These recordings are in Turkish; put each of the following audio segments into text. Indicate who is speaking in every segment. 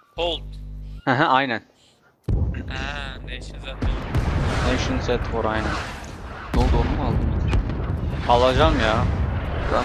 Speaker 1: Hold.
Speaker 2: Hı aynen.
Speaker 1: Nation zaten.
Speaker 2: Nation Z for aynen.
Speaker 3: Ne oldu, onu mu aldın?
Speaker 2: Alacağım ya.
Speaker 3: Ben,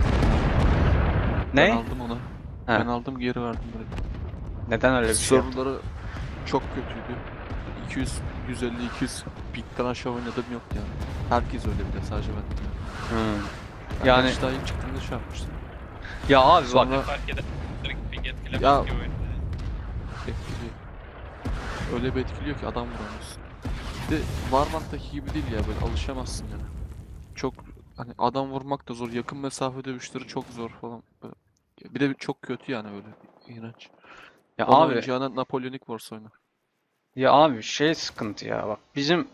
Speaker 2: Ne?
Speaker 3: ben aldım onu.
Speaker 2: He.
Speaker 3: Ben aldım, geri verdim direkt.
Speaker 2: Neden öyle bir şey yaptın?
Speaker 3: Serverları çok kötüydü. 200, 150, 200 pingden aşağı oynadım yok yani. Herkes öyle, bir de sadece ben değil.
Speaker 2: Hmm.
Speaker 3: Ben
Speaker 2: Yani
Speaker 3: yani... daha ilk çıktığında şey yapmıştım.
Speaker 2: ya abi
Speaker 3: Sonra-
Speaker 2: bak.
Speaker 1: Fark eder. Ping etkilemez
Speaker 3: Ya-
Speaker 1: ki oyunda.
Speaker 3: Etkili. Öyle bir etkiliyor ki adam vuramıyorsun. Bir de Warmant'taki gibi değil ya, böyle alışamazsın yani. Çok hani adam vurmak da zor, yakın mesafe dövüşleri çok zor falan. Böyle. Bir de çok kötü yani, öyle iğrenç.
Speaker 2: Ya
Speaker 3: Onu
Speaker 2: abi,
Speaker 3: oynayacağına Napoleonic Wars oyna.
Speaker 2: ya abi şey sıkıntı ya bak. Bizim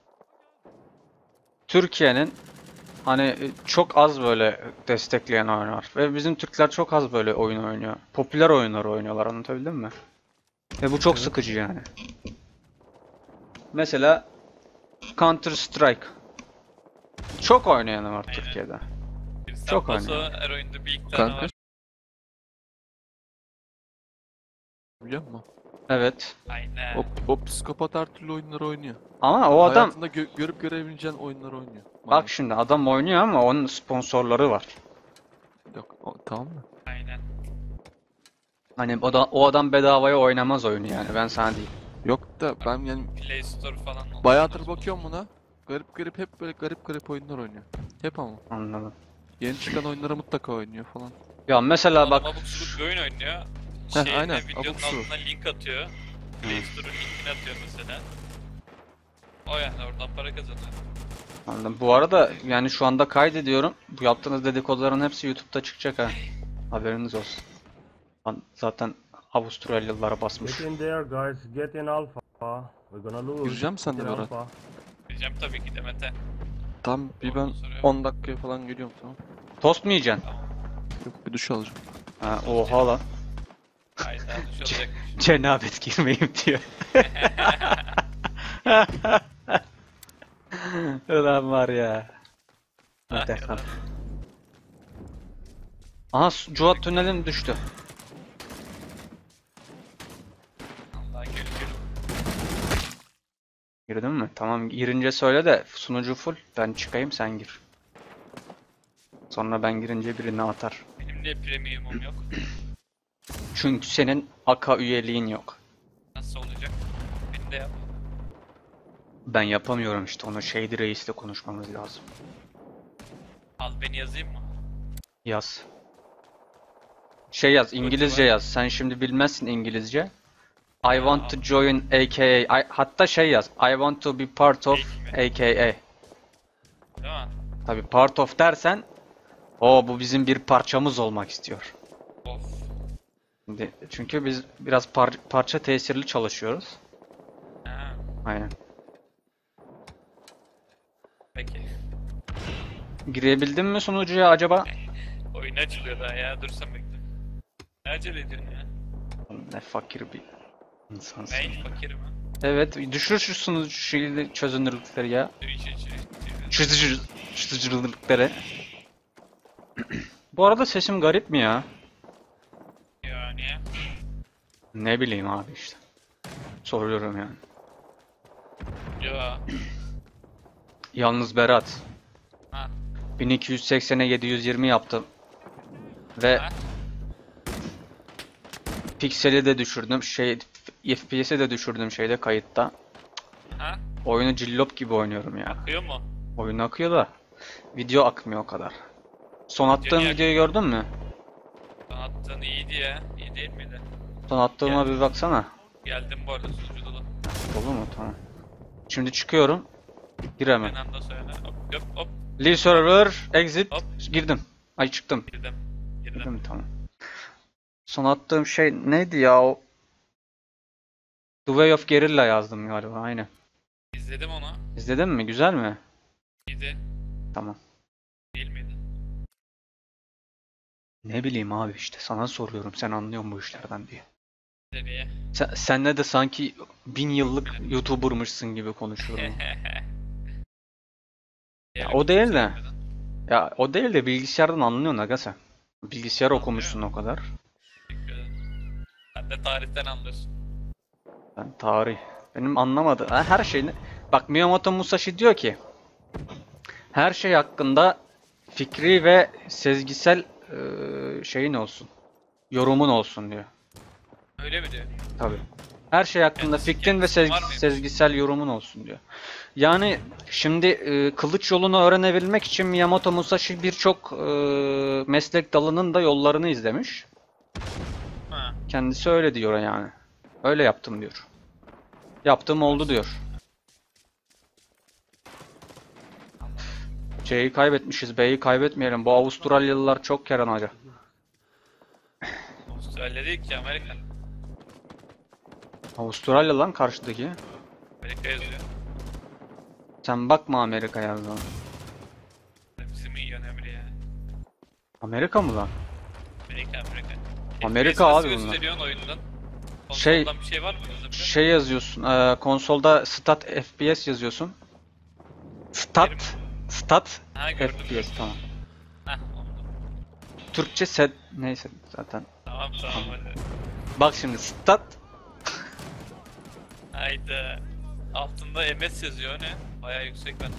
Speaker 2: Türkiye'nin hani çok az böyle destekleyen oyun var. Ve bizim Türkler çok az böyle oyun oynuyor. Popüler oyunları oynuyorlar, anlatabildim mi? Ve bu çok
Speaker 3: Evet.
Speaker 2: sıkıcı yani. Mesela Counter Strike. Çok oynayanı var
Speaker 1: Aynen.
Speaker 2: Türkiye'de.
Speaker 1: Bir
Speaker 2: Çok
Speaker 1: Paso
Speaker 2: oynuyor.
Speaker 1: her oyunda bir iki tane
Speaker 3: Kanka,
Speaker 1: var.
Speaker 3: biliyor musun?
Speaker 2: Evet.
Speaker 1: Aynen.
Speaker 3: O psikopat her türlü oyunları oynuyor.
Speaker 2: Ama o adam,
Speaker 3: Hayatında görüp görebileceğin oyunları oynuyor.
Speaker 2: bak
Speaker 3: Maalesef.
Speaker 2: şimdi adam oynuyor ama onun sponsorları var.
Speaker 3: Yok, tamam mı?
Speaker 2: Hani o adam bedavaya oynamaz oyunu yani, ben sana diyeyim.
Speaker 3: Yok da ben yani
Speaker 1: Play Store falan oldu.
Speaker 3: bayağıdır bakıyorum buna. Garip hep böyle garip oyunlar oynuyor. Hep ama.
Speaker 2: Anladım.
Speaker 3: Yeni çıkan oyunlara mutlaka oynuyor falan.
Speaker 2: Ya mesela
Speaker 1: Adam
Speaker 2: bak,
Speaker 1: abuk subuk bir oyun oynuyor.
Speaker 3: Heh, aynen,
Speaker 1: Videonun
Speaker 3: abuk subuk.
Speaker 1: altına link atıyor. Play Store'un linkini atıyor mesela. O yani oradan para kazanıyor.
Speaker 2: anladım. Bu arada yani şu anda kaydediyorum. Bu yaptığınız dedikoduların hepsi YouTube'da çıkacak ha. Haberiniz olsun. Zaten Avustralyalılara basmış.
Speaker 4: Get in there, guys. Get in alpha. We're gonna lose.
Speaker 3: Gireceğim sen de
Speaker 4: Get in
Speaker 3: Berat.
Speaker 4: alpha.
Speaker 1: Diyeceğim tabii ki Demet'e.
Speaker 3: Tam bir ben
Speaker 1: Ondan sonra-
Speaker 3: 10 dakikaya falan geliyorum, tamam.
Speaker 2: Tost mu yiyeceksin?
Speaker 3: Yok, bir duş alacağım.
Speaker 2: Ha, oha lan.
Speaker 1: Hayda duş alacakmış.
Speaker 2: Cenabet girmeyeyim diyor. Ulan var ya. Hadi
Speaker 1: Ah,
Speaker 2: bakalım. Aha, Cuat tünelin düştü.
Speaker 1: Allah gül gül.
Speaker 2: Girdin mi? Tamam, girince söyle de sunucu full. Ben çıkayım, sen gir. Sonra ben girince birini atar.
Speaker 1: Benim niye premiumum yok?
Speaker 2: Çünkü senin AK üyeliğin yok.
Speaker 1: Nasıl olacak? Beni de yap.
Speaker 2: Ben yapamıyorum işte, onu Shady Reis'le konuşmamız lazım.
Speaker 1: Al beni yazayım mı?
Speaker 2: Yaz. Şey yaz, İngilizce yaz. Sen şimdi bilmezsin İngilizce. I want to join AKA. Hatta şey yaz. I want to be part of AKA.
Speaker 1: Değil mi?
Speaker 2: Tabi part of dersen, o bu bizim bir parçamız olmak istiyor.
Speaker 1: Of.
Speaker 2: Çünkü biz biraz parça tesirli çalışıyoruz.
Speaker 1: Ha,
Speaker 2: Aynen.
Speaker 1: peki.
Speaker 2: Girebildin mi sunucuya acaba?
Speaker 1: Oyun açılıyor daha ya. Dursan bekle. Ne acele ediyorsun ya?
Speaker 2: Ne fakir bir insansın.
Speaker 1: Ben fakirim ha.
Speaker 2: Evet, düşür şu sunucu çözünürlükleri ya. Çözünürlükleri. Bu arada sesim garip mi ya?
Speaker 1: Ya niye?
Speaker 2: Ne bileyim abi işte. Soruyorum yani.
Speaker 1: Ya.
Speaker 2: Yalnız Berat,
Speaker 1: Ha.
Speaker 2: 1280'e 720 yaptım. Ve
Speaker 1: Ha.
Speaker 2: pikseli de düşürdüm. FPS'i de düşürdüm şeyde, kayıtta.
Speaker 1: Ha.
Speaker 2: Oyunu cillop gibi oynuyorum ya.
Speaker 1: Akıyor mu?
Speaker 2: Oyun akıyor da video akmıyor o kadar. Son attığım
Speaker 1: niye
Speaker 2: videoyu gördün mü?
Speaker 1: Sen attığın iyiydi ya. İyi değil miydi?
Speaker 2: Son attığıma
Speaker 1: Geldim.
Speaker 2: bir baksana.
Speaker 1: Geldim bu arada sunucu dolu.
Speaker 2: Olur mu? Tamam. Şimdi çıkıyorum. Gir hemen.
Speaker 1: Ben anda söyle. Hop hop hop.
Speaker 2: Leave server, exit.
Speaker 1: Hop.
Speaker 2: Girdim. Ay, çıktım.
Speaker 1: Girdim. Girdim.
Speaker 2: Girdim, tamam. Son attığım şey neydi ya o? The Way of Guerrilla yazdım galiba, aynen.
Speaker 1: İzledim onu.
Speaker 2: İzledin mi? Güzel mi?
Speaker 1: İyiydi.
Speaker 2: Tamam.
Speaker 1: Değil miydi?
Speaker 2: Ne bileyim abi, işte sana soruyorum, sen anlıyor musun bu işlerden diye.
Speaker 1: Seviye.
Speaker 2: Senle de sanki 1000 yıllık YouTuber'mışsın gibi konuşuyorum. Ya o değil de. Ya o değil de bilgisayardan anlıyorsun aga sen. Bilgisayar okumuşsun o kadar.
Speaker 1: Teşekkür ederim. Ben Sen de tarihten anlıyorsun.
Speaker 2: Ben tarih. Benim anlamadı. Her şeyini. Bak Miyamoto Musashi diyor ki her şey hakkında fikri ve sezgisel şeyin olsun. Yorumun olsun diyor.
Speaker 1: Öyle mi diyor?
Speaker 2: Tabii. Her şey hakkında
Speaker 1: Kendisi
Speaker 2: fikrin ve
Speaker 1: var mıymış?
Speaker 2: sezgisel yorumun olsun diyor. Yani şimdi kılıç yolunu öğrenebilmek için Miyamoto Musashi birçok meslek dalının da yollarını izlemiş.
Speaker 1: Ha.
Speaker 2: Kendisi öyle diyor yani. Öyle yaptım diyor. Yaptığım oldu diyor. C'yi kaybetmişiz, B'yi kaybetmeyelim. Bu Avustralyalılar çok keranacı.
Speaker 1: Avustralya değil ki Amerika.
Speaker 2: Avustralya lan karşıdaki.
Speaker 1: Amerika yazıyor.
Speaker 2: Sen bakma Amerika yazdığına.
Speaker 1: Bizi mi yiyorsun Emre ya?
Speaker 2: Amerika mı lan?
Speaker 1: Amerika.
Speaker 2: Amerika
Speaker 1: FPS
Speaker 2: abi
Speaker 1: nasıl
Speaker 2: bunlar.
Speaker 1: gösteriyorsun oyundan?
Speaker 2: Şey-
Speaker 1: Konsoldan bir şey var mı yazabiliyor?
Speaker 2: Şey yazıyorsun, konsolda stat FPS yazıyorsun. Stat
Speaker 1: Ha gördüm.
Speaker 2: FPS tamam.
Speaker 1: Heh oldu.
Speaker 2: Türkçe set neyse zaten.
Speaker 1: Tamam hadi.
Speaker 2: Bak şimdi stat
Speaker 1: Haydi. Altında MS yazıyor o ne? Bayağı yüksek ben.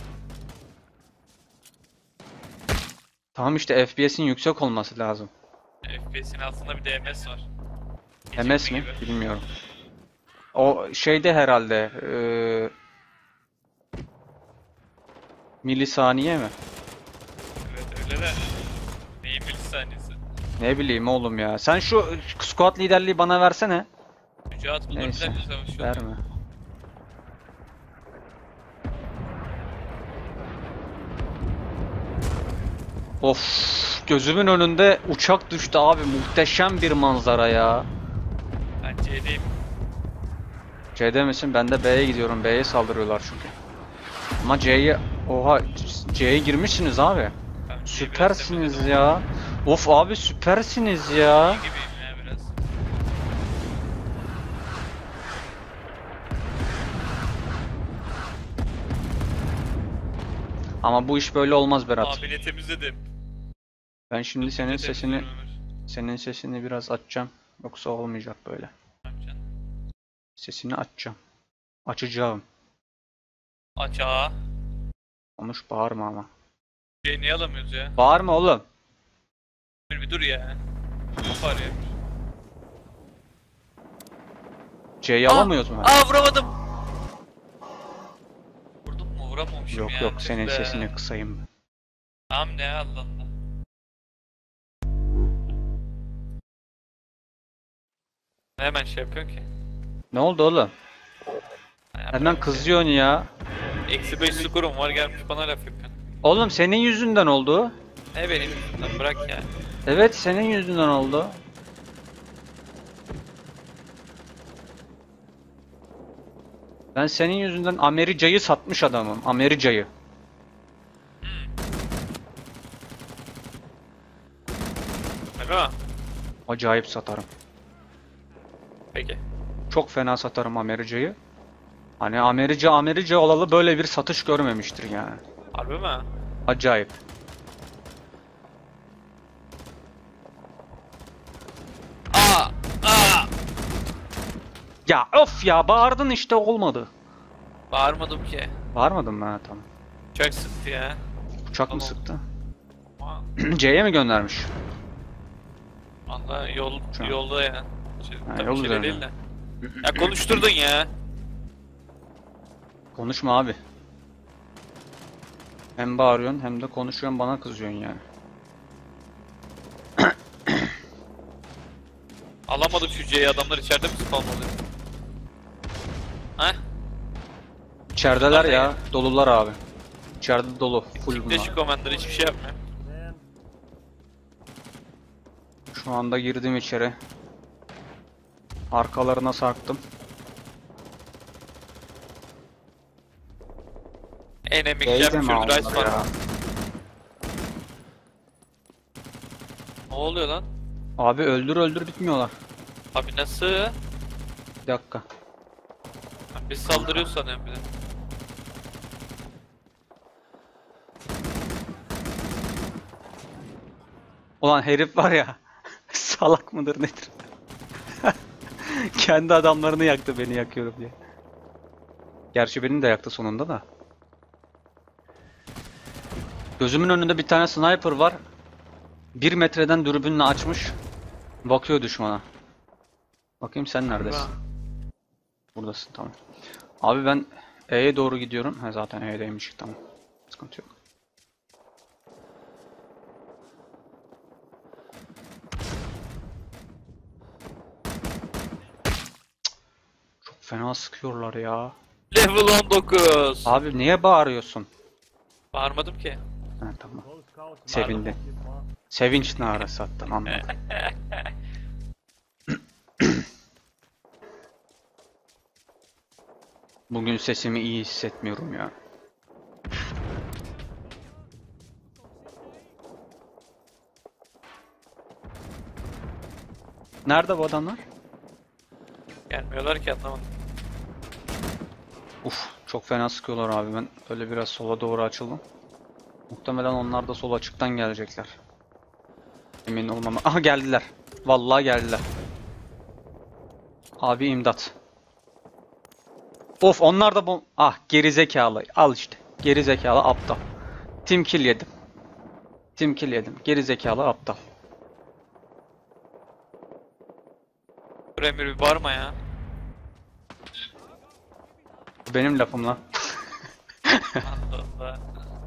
Speaker 2: tamam işte FPS'in yüksek olması lazım.
Speaker 1: FPS'in altında bir de MS var.
Speaker 2: MS mi?
Speaker 1: Gibi.
Speaker 2: Bilmiyorum. O şeyde herhalde milisaniye mi?
Speaker 1: Evet öyle de. Neyin milisaniyesi?
Speaker 2: Ne bileyim oğlum ya. Sen şu squad liderliği bana versene.
Speaker 1: Mücahit bunlar
Speaker 2: Neyse,
Speaker 1: güzel bir savaşıyor.
Speaker 2: Verme. Of, gözümün önünde uçak düştü abi. Muhteşem bir manzara ya.
Speaker 1: Ben C'deyim.
Speaker 2: C'de misin? Ben de B'ye gidiyorum. B'ye saldırıyorlar çünkü. Ama C'ye... Oha, C'ye girmişsiniz abi.
Speaker 1: Ben C'yi biraz
Speaker 2: Süpersiniz
Speaker 1: demedim
Speaker 2: ya. Of abi süpersiniz ya.
Speaker 1: ama iyi gibiyim ya biraz.
Speaker 2: Ama bu iş böyle olmaz Berat.
Speaker 1: Abini temizledim.
Speaker 2: Ben şimdi senin
Speaker 1: Temizledim
Speaker 2: sesini
Speaker 1: Ömer.
Speaker 2: senin sesini biraz açacağım. Yoksa olmayacak böyle.
Speaker 1: Tamam canım.
Speaker 2: Sesini açacağım. Açacağım.
Speaker 1: Aç ağa.
Speaker 2: Konuş bağırma ama.
Speaker 1: C'yi niye alamıyoruz ya?
Speaker 2: Bağırma oğlum.
Speaker 1: Bir dur ya. Çok var ya.
Speaker 2: C'yi alamıyoruz mu?
Speaker 1: Aa vuramadım. Vurdum mu? Vuramamışım
Speaker 2: Yok
Speaker 1: ya.
Speaker 2: yok senin
Speaker 1: Tüh be.
Speaker 2: sesini kısayım ben.
Speaker 1: Tamam ne Allah Allah. Hemen şey yapıyorsun ki.
Speaker 2: Ne oldu oğlum?
Speaker 1: Ya
Speaker 2: Hemen
Speaker 1: bırak
Speaker 2: kızıyorsun ya.
Speaker 1: ya. Eksi 5 skorum var gelmiş bana laf yapıyorsun.
Speaker 2: Oğlum senin yüzünden oldu.
Speaker 1: Ne benim yüzümden bırak ya.
Speaker 2: Evet senin yüzünden oldu. Ben senin yüzünden America'yı satmış adamım. America'yı.
Speaker 1: Öyle mi?
Speaker 2: Acayip satarım.
Speaker 1: Peki.
Speaker 2: Çok fena satarım America'yı. Hani America olalı böyle bir satış görmemiştir yani.
Speaker 1: Harbi mi?
Speaker 2: Acayip.
Speaker 1: Aa! Aa!
Speaker 2: Ya of ya bağırdın işte olmadı.
Speaker 1: Bağırmadım ki.
Speaker 2: Bağırmadın mı? Ha, tamam.
Speaker 1: Çok sıktı ya.
Speaker 2: Uçak mı
Speaker 1: Tamam.
Speaker 2: sıktı?
Speaker 1: Ama
Speaker 2: C'ye mi göndermiş?
Speaker 1: valla
Speaker 2: Şu an.
Speaker 1: yolda ya. Tabii
Speaker 2: yol
Speaker 1: şey
Speaker 2: üzerinde.
Speaker 1: değil de. Ya konuşturdun ya.
Speaker 2: Konuşma abi. Hem bağırıyorsun hem de konuşuyorsun bana kızıyorsun yani.
Speaker 1: Alamadım şu C'yi, adamlar içeride mi spawnladı? Heh?
Speaker 2: İçerideler ya.
Speaker 1: ya.
Speaker 2: Dolular abi. İçeride dolu. Full
Speaker 1: Siktir
Speaker 2: bunlar.
Speaker 1: şu commander hiçbir şey yapmıyor.
Speaker 4: Man,
Speaker 2: Şu anda girdim içeri. Arkalarına sarktım.
Speaker 1: Enemy
Speaker 2: B'yi de mi
Speaker 1: captured
Speaker 2: aldılar
Speaker 1: rice farm.
Speaker 2: ya?
Speaker 1: Ne oluyor lan?
Speaker 2: Abi öldür bitmiyorlar.
Speaker 1: Abi nasıl?
Speaker 2: Bir dakika.
Speaker 1: Biz saldırıyoruz sanıyorum bir de.
Speaker 2: Ulan herif var ya. Salak mıdır nedir? Kendi adamlarını yaktı, beni yakıyorum diye. Gerçi beni de yaktı sonunda da. Gözümün önünde bir tane sniper var. 1 metreden dürbünle açmış. Bakıyor düşmana. Bakayım sen neredesin? Buradasın, tamam. Abi ben E'ye doğru gidiyorum. Ha, zaten E'deymiş, tamam. Sıkıntı yok. Çok fena sıkıyorlar ya.
Speaker 1: Level 19.
Speaker 2: Abi niye bağırıyorsun?
Speaker 1: Bağırmadım ki.
Speaker 2: Ha, tamam.
Speaker 4: All scouts.
Speaker 2: Sevindi. Sevinç narası attın, anladım. Bugün sesimi iyi hissetmiyorum ya. Nerede bu adamlar?
Speaker 1: Gelmiyorlar ki, anlamadım.
Speaker 2: Uf, çok fena sıkıyorlar abi. Ben öyle biraz sola doğru açıldım. Muhtemelen onlar da sol açıktan gelecekler. Emin olmama. Aha, geldiler. Vallahi geldiler. Abi imdat. Of, onlar da ah, geri zekalı. Al işte. Geri zekalı aptal. Team kill yedim. Team kill yedim. Geri zekalı aptal.
Speaker 1: Dur Emir, bir bağırma ya.
Speaker 2: Benim lafım lan.
Speaker 1: Allah Allah.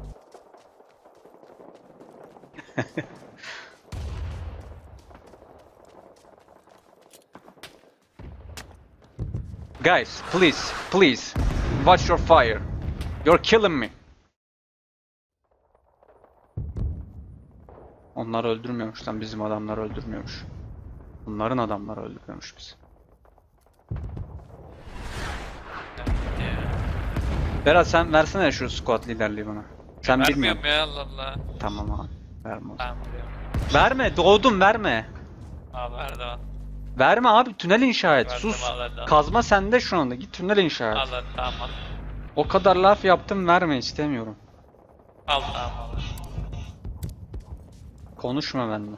Speaker 2: Guys, please, please, watch your fire. You're killing me. Onlar öldürmüyormuş lan, bizim adamlar öldürmüyormuş. Bunların adamları öldürmüyormuş bizi. Berat, sen versene şu squad liderliği bana. Sen bilmiyorsun.
Speaker 1: Vermiyorum ya, Allah Allah.
Speaker 2: Tamam abi. Verme o zaman.
Speaker 1: Tamam diyorum.
Speaker 2: Verme, doğdum, verme.
Speaker 1: Al verdim al.
Speaker 2: Verme abi, tünel inşa et.
Speaker 1: Verdim,
Speaker 2: Sus.
Speaker 1: al, hadi, al.
Speaker 2: Kazma sende şu anda. Git tünel inşa et.
Speaker 1: Al hadi, tamam al.
Speaker 2: O kadar laf yaptım, verme, istemiyorum.
Speaker 1: Al tamam al.
Speaker 2: Konuşma benimle.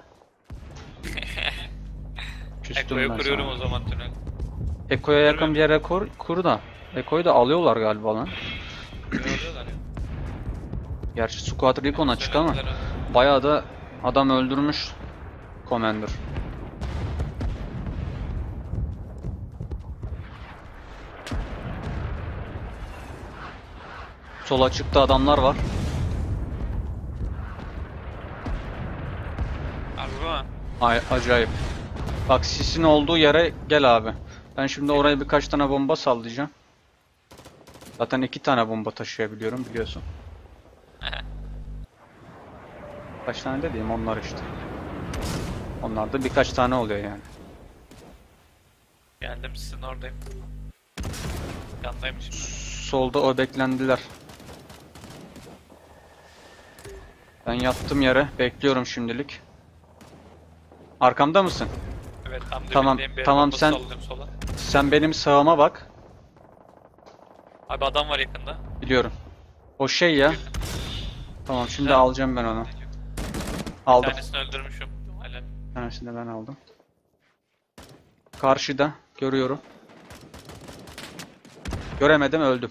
Speaker 2: Küstüm
Speaker 1: Eko'yu
Speaker 2: ben
Speaker 1: kuruyorum
Speaker 2: sana.
Speaker 1: o zaman tünel.
Speaker 2: Eko'ya yakın bir yere kur da. Eko'yu da alıyorlar galiba lan.
Speaker 1: Ne oluyorlar ya?
Speaker 2: Gerçi Squad Recon açık ama
Speaker 1: Söylediler
Speaker 2: bayağı da adam öldürmüş Commander. Sol açıkta adamlar var.
Speaker 1: Harbi mi?
Speaker 2: Ay, acayip. Bak, sisin olduğu yere gel abi. Ben şimdi oraya birkaç tane bomba sallayacağım. Zaten 2 tane bomba taşıyabiliyorum, biliyorsun. Kaç tane dediğim onlar işte. Onlar da birkaç tane oluyor yani.
Speaker 1: Geldim, sizin oradayım. Yandaymışım
Speaker 2: Solda o beklendiler. Ben yattım yere, bekliyorum şimdilik. Arkamda mısın?
Speaker 1: ben. Evet, tam
Speaker 2: Tamam,
Speaker 1: dibindeyim, bir
Speaker 2: tamam,
Speaker 1: bomba
Speaker 2: sen-
Speaker 1: salladım sola.
Speaker 2: Sen benim sağıma bak.
Speaker 1: Abi adam var yakında.
Speaker 2: Biliyorum. O şey ya. Tamam, şimdi
Speaker 1: Ha.
Speaker 2: alacağım ben onu.
Speaker 1: Bir
Speaker 2: Aldım.
Speaker 1: tanesini öldürmüşüm. Helal.
Speaker 2: Bir tanesini de ben aldım. Karşıda görüyorum. Göremedim, öldüm.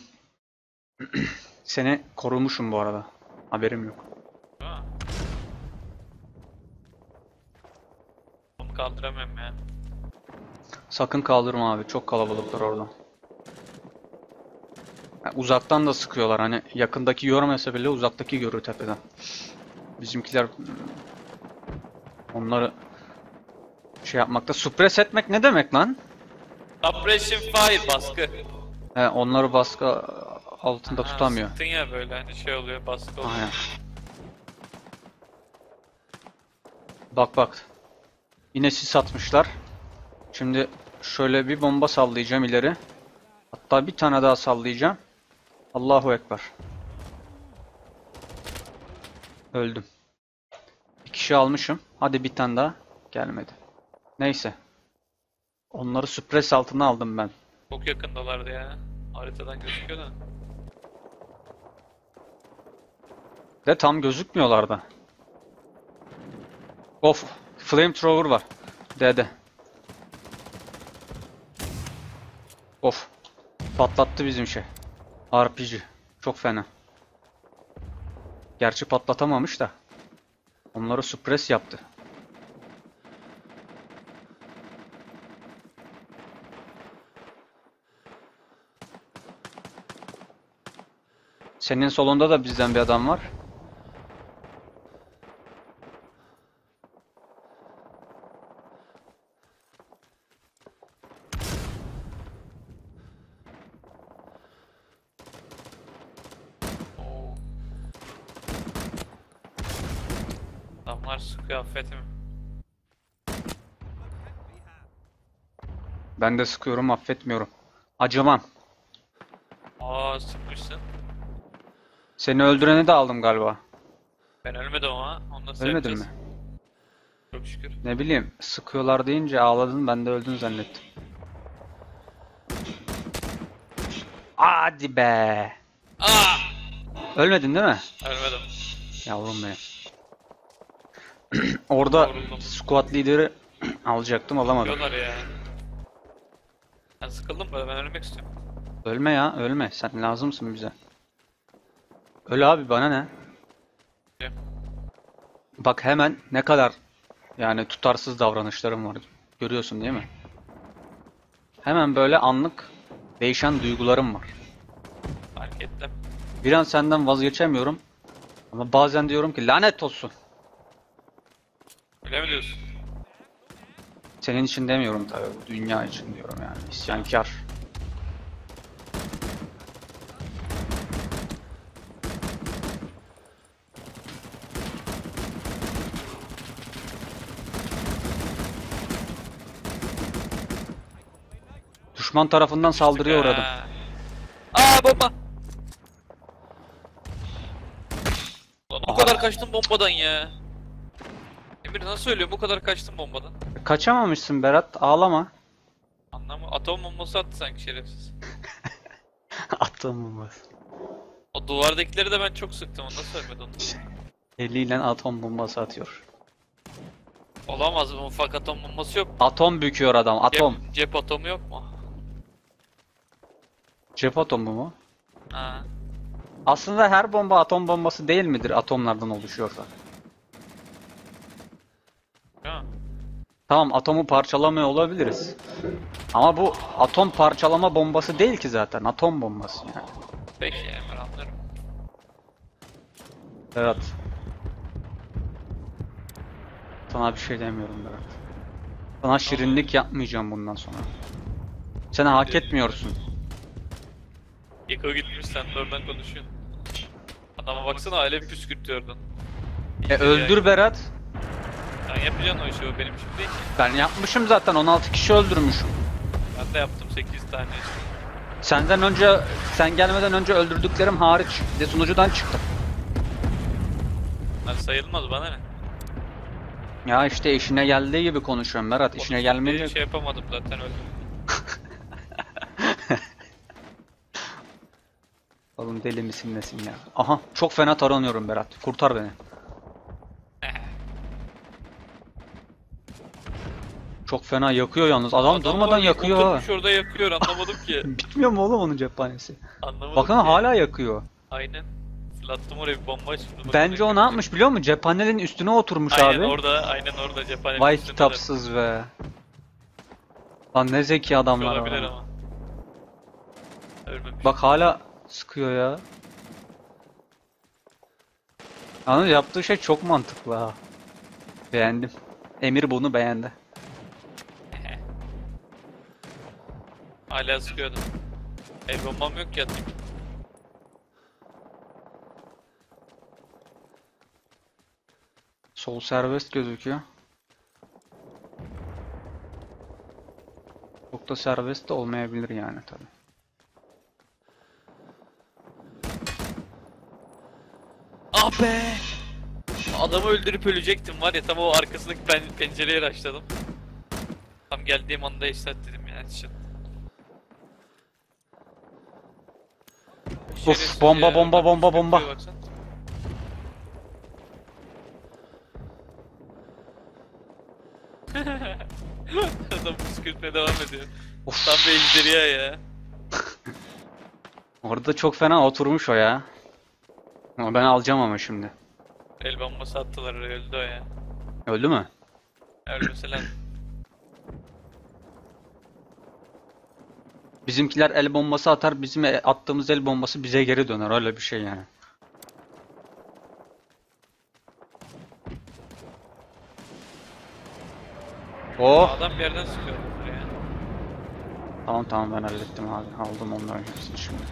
Speaker 2: Seni korumuşum bu arada. Haberim yok.
Speaker 1: Değil mi? Onu kaldıramıyorum ya.
Speaker 2: Sakın kaldırma abi. Çok kalabalıklar orada. Ya, uzaktan da sıkıyorlar. Hani yakındaki görmese bile uzaktaki görür tepeden. Bizimkiler onları şey yapmakta. Suppress etmek ne demek lan?
Speaker 1: Suppression fire, baskı.
Speaker 2: He, onları baskı altında tutamıyor.
Speaker 1: Sıktın ya böyle, hani şey oluyor, baskı oluyor.
Speaker 2: Aynen. Bak bak. Yine sis atmışlar. Şimdi şöyle bir bomba sallayacağım ileri. Hatta bir tane daha sallayacağım. Allahu Ekber. Öldüm. Bir kişi almışım. Hadi bir tane daha. Gelmedi. Neyse. Onları süpres altına aldım ben.
Speaker 1: Çok yakındalardı ya. Haritadan gözüküyor da.
Speaker 2: De tam gözükmüyorlar da. Of. Flamethrower var. D'de. Of. Patlattı bizim şey. RPG. Çok fena. Gerçi patlatamamış da. Onları suppress yaptı. Senin solunda da bizden bir adam var.
Speaker 1: Oo. Adamlar sıkıyor, affetme.
Speaker 2: Ben de sıkıyorum, affetmiyorum. Acımam.
Speaker 1: Aa, sıkmışsın.
Speaker 2: Seni öldüreni de aldım galiba.
Speaker 1: Ben ölmedim ama. Onu nasıl
Speaker 2: Ölmedin mi?
Speaker 1: yapacağız? Çok şükür.
Speaker 2: Ne bileyim, sıkıyorlar deyince ağladın, ben de öldün zannettim. Hadi be.
Speaker 1: Aa!
Speaker 2: Ölmedin değil mi?
Speaker 1: Ölmedim.
Speaker 2: Yavrum benim. Orada
Speaker 1: Yoruldum.
Speaker 2: squad lideri alacaktım, alamadım.
Speaker 1: Diyorlar ya. Ben sıkıldım böyle, ben ölmek istiyorum.
Speaker 2: Ölme ya, ölme. Sen lazımsın bize. Öl abi, bana ne?
Speaker 1: Biliyorum.
Speaker 2: Bak hemen ne kadar yani tutarsız davranışlarım var. Görüyorsun değil mi? Hemen böyle anlık değişen duygularım var.
Speaker 1: Fark ettim.
Speaker 2: Bir an senden vazgeçemiyorum. Ama bazen diyorum ki lanet olsun.
Speaker 1: Öyle mi diyorsun?
Speaker 2: Senin için demiyorum tabii. Dünya için diyorum yani. İsyankar. Düşman tarafından saldırıya uğradım.
Speaker 1: Ha. Aa, bomba! Lan o
Speaker 2: Aha.
Speaker 1: kadar kaçtım bombadan ya. Emir nasıl söylüyor, bu kadar kaçtım bombadan?
Speaker 2: Kaçamamışsın Berat. Ağlama.
Speaker 1: Anlamı, atom bombası attı sanki şerefsiz.
Speaker 2: Atom bombası.
Speaker 1: O duvardakileri de ben çok sıktım, onu nasıl ölmedi onu?
Speaker 2: Eliyle atom bombası atıyor.
Speaker 1: Olamaz mı, ufak atom bombası yok mu?
Speaker 2: Atom büküyor adam. Atom.
Speaker 1: Cep atomu yok mu?
Speaker 2: Cep atomu mu?
Speaker 1: Ha.
Speaker 2: Aslında her bomba atom bombası değil midir atomlardan oluşuyorsa?
Speaker 1: Değil mi?
Speaker 2: Tamam, atomu parçalamıyor olabiliriz. Ama bu atom parçalama bombası değil ki zaten. Atom bombası yani.
Speaker 1: Peki Emir, anlarım.
Speaker 2: Berat. Sana bir şey demiyorum Berat. Sana şirinlik yapmayacağım bundan sonra. Sen hak etmiyorsun.
Speaker 1: Yeko gitmiş, sen de oradan konuşuyorsun. Adama baksana, alev püskürtüyordun.
Speaker 2: Öldür Berat.
Speaker 1: Sen yapacaksın o işi, o benim işim değil ki.
Speaker 2: Ben yapmışım zaten, 16 kişi öldürmüşüm.
Speaker 1: Ben de yaptım 8 tane işte.
Speaker 2: Senden önce, sen gelmeden önce öldürdüklerim hariç. Bir de sunucudan çıktım.
Speaker 1: Hani sayılmaz, bana ne?
Speaker 2: Ya işte işine geldiği gibi konuşuyorum Berat. İşine
Speaker 1: Konuştum
Speaker 2: gelmeyince...
Speaker 1: diye şey yapamadım zaten, öldüm.
Speaker 2: Oğlum deli misin nesin ya? Aha, çok fena taranıyorum Berat. Kurtar beni. Çok fena yakıyor yalnız. Adam
Speaker 1: Adam
Speaker 2: durmadan
Speaker 1: var,
Speaker 2: yakıyor ha.
Speaker 1: oturmuş orada yakıyor, anlamadım ki.
Speaker 2: Bitmiyor mu oğlum onun cephanesi?
Speaker 1: Anlamadım
Speaker 2: Bakın
Speaker 1: ki.
Speaker 2: hala yakıyor.
Speaker 1: Aynen. Fırlattım oraya bir bomba şimdi. bakalım
Speaker 2: Bence o ne
Speaker 1: yakıyor.
Speaker 2: yapmış biliyor musun? Cephanenin üstüne oturmuş
Speaker 1: Aynen
Speaker 2: abi.
Speaker 1: orada, aynen orada cephanenin
Speaker 2: Vay
Speaker 1: üstünde de
Speaker 2: kitapsız be. Lan ne zeki adamlar
Speaker 1: olabilir
Speaker 2: var.
Speaker 1: ama. Ölmemiş.
Speaker 2: Bak hala sıkıyor ya. Yalnız yaptığı şey çok mantıklı ha. Beğendim. Emir bunu beğendi.
Speaker 1: Hala sıkıyordu. El bombam yok ki atayım.
Speaker 2: Sol serbest gözüküyor. Çok da serbest de olmayabilir yani tabi.
Speaker 1: Ah be! Adamı öldürüp ölecektim var ya, tam o arkasındaki pencereye rushladım. Tam geldiğim anda headshot dedim ya, headshot. Şerefsiz
Speaker 2: bomba,
Speaker 1: ya,
Speaker 2: bomba,
Speaker 1: adam
Speaker 2: bomba,
Speaker 1: püskürtüyor,
Speaker 2: bomba.
Speaker 1: baksana. Adam püskürtmeye devam ediyor.
Speaker 2: Of.
Speaker 1: Tam bir ejderha ya.
Speaker 2: Orada çok fena oturmuş o ya. Ama ben alacağım ama şimdi.
Speaker 1: El bombası attılar, öldü o ya.
Speaker 2: Öldü mü?
Speaker 1: Ölmesi lazım.
Speaker 2: Bizimkiler el bombası atar, bizim attığımız el bombası bize geri döner. Öyle bir şey yani. Oh!
Speaker 1: Adam bir yerden sıkıyor buraya.
Speaker 2: Tamam tamam ben hallettim abi. Aldım onların hepsini şimdi.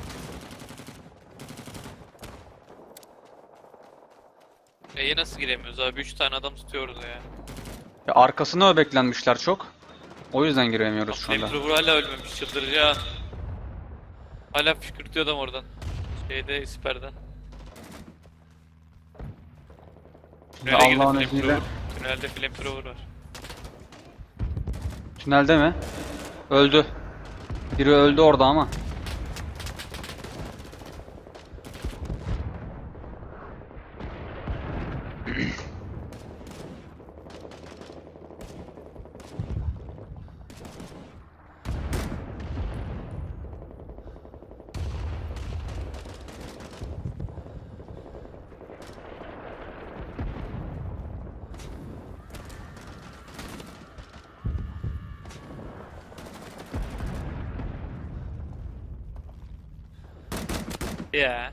Speaker 1: E'ye nasıl giremiyoruz abi? 3 tane adam tutuyoruz ya.
Speaker 2: Ya arkasına öbeklenmişler çok. O yüzden giremiyoruz şu anda.
Speaker 1: Flamethrower hala ölmemiş, çıldıracağım. Hala fışkırtıyor adam oradan. Şeyde, siperden.
Speaker 2: Ya
Speaker 1: Tünele girdi
Speaker 2: Allah'ın
Speaker 1: flamethrower.
Speaker 2: izniyle.
Speaker 1: Tünelde flamethrower var.
Speaker 2: Tünelde mi? Öldü. Biri öldü orada ama.
Speaker 1: Ya.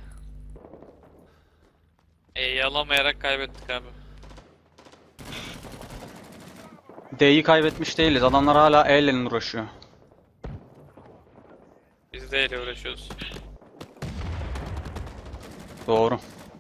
Speaker 1: E'yi alamayarak kaybettik abi.
Speaker 2: D'yi kaybetmiş değiliz. Adamlar hala E ile uğraşıyor.
Speaker 1: Biz de E'yle uğraşıyoruz.
Speaker 2: Doğru.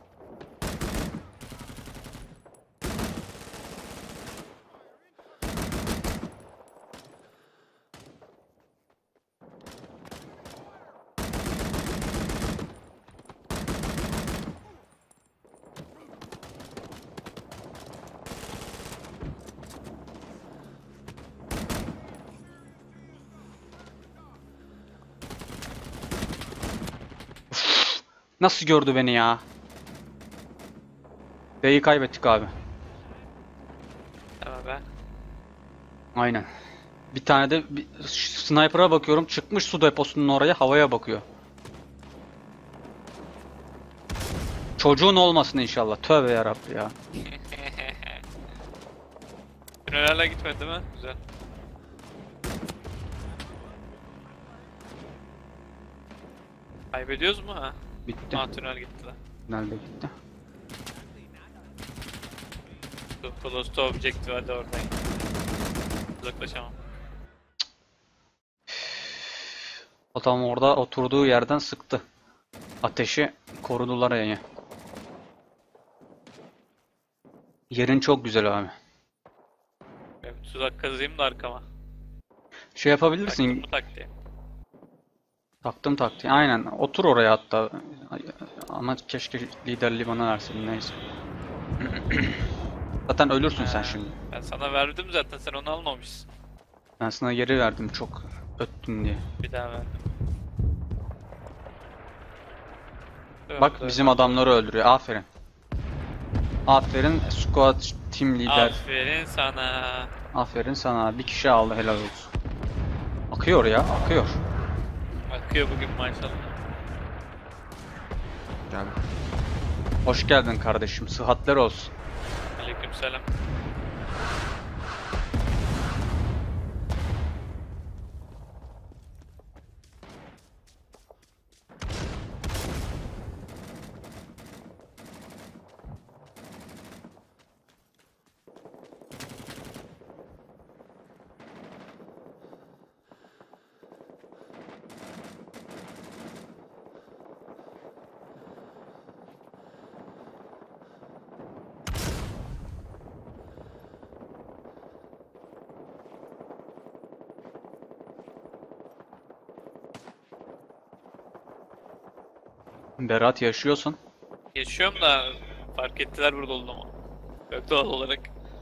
Speaker 2: Nasıl gördü beni ya? D'yi kaybettik abi.
Speaker 1: Tamam be.
Speaker 2: Aynen. Bir tane de sniper'a bakıyorum. Çıkmış su deposunun oraya, havaya bakıyor. Çocuğun olmasın inşallah. Tövbe yarabbi ya.
Speaker 1: Tünel hala gitmedi değil mi? Güzel. Kaybediyoruz mu ha?
Speaker 2: Bitti.
Speaker 1: Tünel gitti lan.
Speaker 2: Nerede gitti?
Speaker 1: Close to objective, hadi oradayım. Uzaklaşamam.
Speaker 2: Adam orada oturduğu yerden sıktı. Ateşi korudular yani. Yerin çok güzel abi.
Speaker 1: Ben bir tuzak kazayım da arkama.
Speaker 2: Şey yapabilirsin.
Speaker 1: Bu taktiği.
Speaker 2: Taktım taktiği. Aynen. Otur oraya hatta. Ama keşke liderliği bana verseydin. Neyse. Zaten ölürsün sen şimdi.
Speaker 1: Ben sana verdim zaten, sen onu almamışsın.
Speaker 2: Ben sana geri verdim çok öttün diye.
Speaker 1: Bir daha verdim.
Speaker 2: Bak bizim adamları öldürüyor. Aferin. Aferin squad team lider.
Speaker 1: Aferin sana.
Speaker 2: Aferin sana. Bir kişi aldı, helal olsun. Akıyor ya, akıyor.
Speaker 1: Akıyor bugün maşallah.
Speaker 3: Gel.
Speaker 2: Hoş geldin kardeşim. Sıhhatler olsun.
Speaker 1: Aleykümselam.
Speaker 2: Berat yaşıyorsun.
Speaker 1: Yaşıyorum da fark ettiler burada olduğumu. Yok, doğal olarak.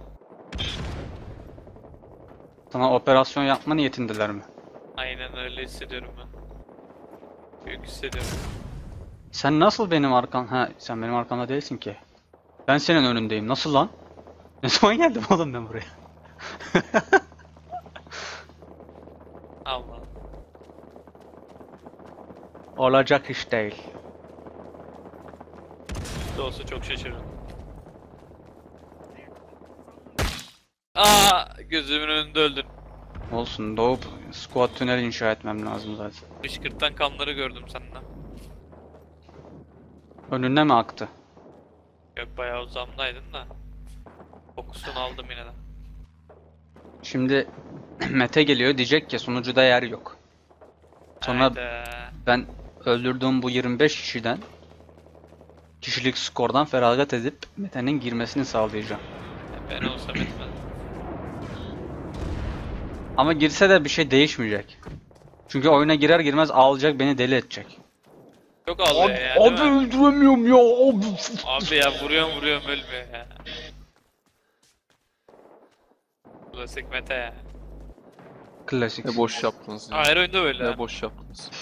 Speaker 2: Sana operasyon yapma niyetindeler mi?
Speaker 1: Aynen öyle hissediyorum ben. Büyük hissediyorum.
Speaker 2: Sen nasıl benim arkam... Ha, sen benim arkamda değilsin ki. Ben senin önündeyim. Nasıl lan? Ne zaman geldim oğlum ben buraya?
Speaker 1: Allah.
Speaker 2: Olacak iş değil.
Speaker 1: De olsa çok şaşırırım. Aa, gözümün önünde öldün.
Speaker 2: Olsun, doğup squat tünel inşa etmem lazım zaten.
Speaker 1: Kışkırtan kanları gördüm senden.
Speaker 2: Önüne mi aktı?
Speaker 1: Yok, bayağı uzamdaydın da. Kokusunu aldım yine de.
Speaker 2: Şimdi Mete geliyor, diyecek ki sunucuda yer yok. Sonra
Speaker 1: Hayda.
Speaker 2: ben öldürdüğüm bu 25 kişiden kişilik skordan feragat edip Mete'nin girmesini sağlayacağım.
Speaker 1: Ben olsam etmez.
Speaker 2: Ama girse de bir şey değişmeyecek. Çünkü oyuna girer girmez ağlayacak, beni deli edecek.
Speaker 1: Çok ağlıyor
Speaker 2: Abi,
Speaker 1: ya,
Speaker 2: abi
Speaker 1: değil mi?
Speaker 2: öldüremiyorum ya. Abi.
Speaker 1: Abi ya, vuruyorum ölmüyor ya. Klasik meta ya.
Speaker 2: Klasik.
Speaker 3: Ne boş yaptınız ya.
Speaker 1: Her oyunda böyle.
Speaker 3: Ne boş yaptınız.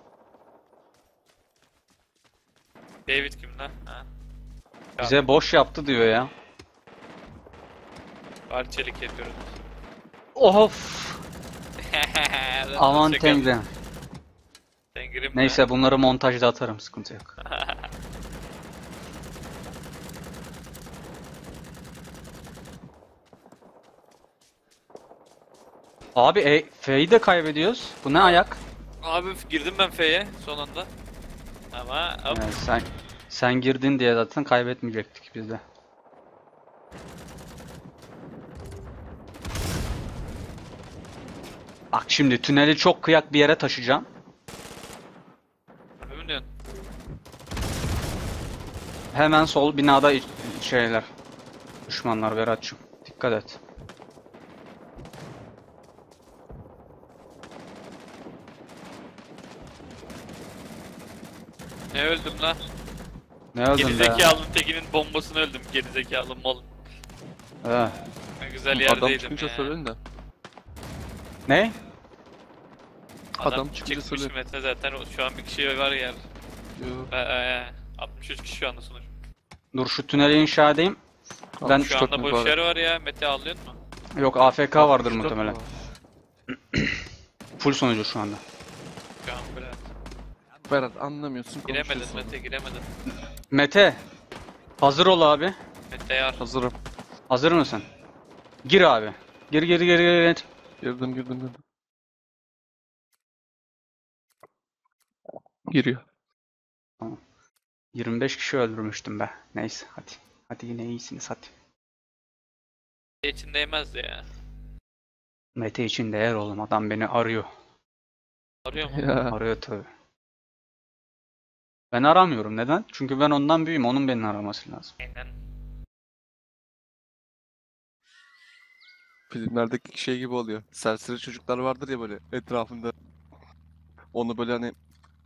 Speaker 1: David kim lan? Ha.
Speaker 2: Bize boş yaptı diyor ya.
Speaker 1: Parçelik ediyoruz.
Speaker 2: Of. Aman
Speaker 1: Şaka.
Speaker 2: Tanrım.
Speaker 1: Tengrim
Speaker 2: Neyse bunları montajda atarım, sıkıntı yok. Abi F'yi de kaybediyoruz. Bu ne ayak?
Speaker 1: Abi girdim ben F'ye son anda. Ama hop.
Speaker 2: Yani sen girdin diye zaten kaybetmeyecektik biz de. Bak şimdi tüneli çok kıyak bir yere taşıyacağım.
Speaker 1: Ne diyorsun?
Speaker 2: Hemen sol binada şeyler. Düşmanlar Berat'cığım. Dikkat et.
Speaker 1: Ne öldüm lan?
Speaker 2: Ne öldün be?
Speaker 1: Gerizekalının tekinin bombasını öldüm. Gerizekalı mal.
Speaker 2: He.
Speaker 1: Ne güzel
Speaker 3: Adam
Speaker 1: yerdeydim
Speaker 3: çıkınca
Speaker 1: ya.
Speaker 3: söyleyin de.
Speaker 2: Ne?
Speaker 3: Adam çıkınca
Speaker 1: çıkmış
Speaker 3: söyle.
Speaker 1: Mete zaten, şu an bir kişi var yer.
Speaker 3: Yo.
Speaker 1: 63 kişi şu anda sonuç.
Speaker 2: Dur şu tüneli inşa edeyim. Ben
Speaker 1: Şu anda boş yer var ya, Mete alıyor mu?
Speaker 2: Yok AFK vardır
Speaker 3: 64
Speaker 2: muhtemelen.
Speaker 3: var.
Speaker 2: Full sonucu şu anda.
Speaker 1: Şu an böyle.
Speaker 3: Berat anlamıyorsun,
Speaker 1: Giremedin
Speaker 3: konuşuyorsun.
Speaker 1: Mete, giremedin.
Speaker 2: Mete. Hazır ol abi.
Speaker 1: Mete yar.
Speaker 3: Hazırım.
Speaker 2: Hazır mısın? Gir abi. Gir.
Speaker 3: Girdim. Giriyor.
Speaker 2: 25 kişi öldürmüştüm be. Neyse hadi. Hadi yine iyisiniz hadi.
Speaker 1: İçinde yemez ya.
Speaker 2: Mete için değer oğlum, adam beni arıyor.
Speaker 1: Arıyor mu?
Speaker 3: Ya.
Speaker 2: Arıyor tabi. Ben aramıyorum. Neden? Çünkü ben ondan büyüğüm. Onun beni araması lazım.
Speaker 1: Aynen.
Speaker 3: Filmlerdeki şey gibi oluyor. Serseri çocuklar vardır ya böyle etrafında. Onu böyle hani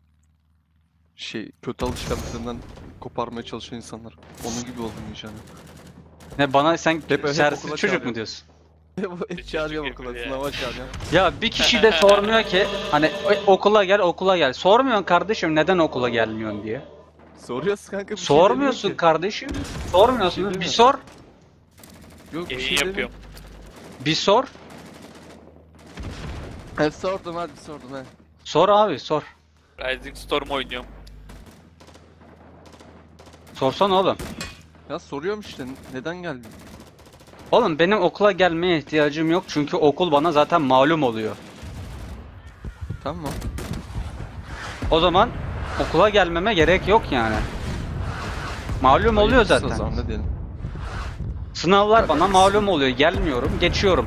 Speaker 3: kötü alışkanlıklarından koparmaya çalışan insanlar. Onun gibi oldum yani.
Speaker 2: Ne bana sen
Speaker 3: Hep
Speaker 2: sersiz
Speaker 3: okula
Speaker 2: çocuk mu
Speaker 3: çağırıyor.
Speaker 2: diyorsun?
Speaker 3: Hep çağırıyor
Speaker 1: gibi
Speaker 3: okula,
Speaker 1: ya.
Speaker 3: sınava çağırıyor.
Speaker 2: Ya bir kişi de sormuyor ki hani okula gel. Sormuyorsun kardeşim neden okula gelmiyorsun diye.
Speaker 3: Soruyorsun kanka, bir şey
Speaker 2: Sormuyorsun
Speaker 3: demiyor ki.
Speaker 2: kardeşim. Sormuyorsun.
Speaker 3: Bir şey
Speaker 2: Bir
Speaker 3: demiyor.
Speaker 2: sor.
Speaker 3: Yok bir
Speaker 1: Yayın
Speaker 3: şey demiyor.
Speaker 1: yapıyorum.
Speaker 2: Bir sor.
Speaker 3: Sordum hadi sordum he.
Speaker 2: Sor abi sor.
Speaker 1: Rising Storm oynuyorum.
Speaker 2: Sorsana oğlum.
Speaker 3: Ya soruyorum işte neden geldin?
Speaker 2: Oğlum benim okula gelmeye ihtiyacım yok çünkü okul bana zaten malum oluyor.
Speaker 3: Tamam.
Speaker 2: O zaman okula gelmeme gerek yok yani. Malum oluyor
Speaker 3: Hayırlısı
Speaker 2: zaten.
Speaker 3: o zaman, ne diyelim.
Speaker 2: Sınavlar bana malum oluyor. Gelmiyorum, geçiyorum.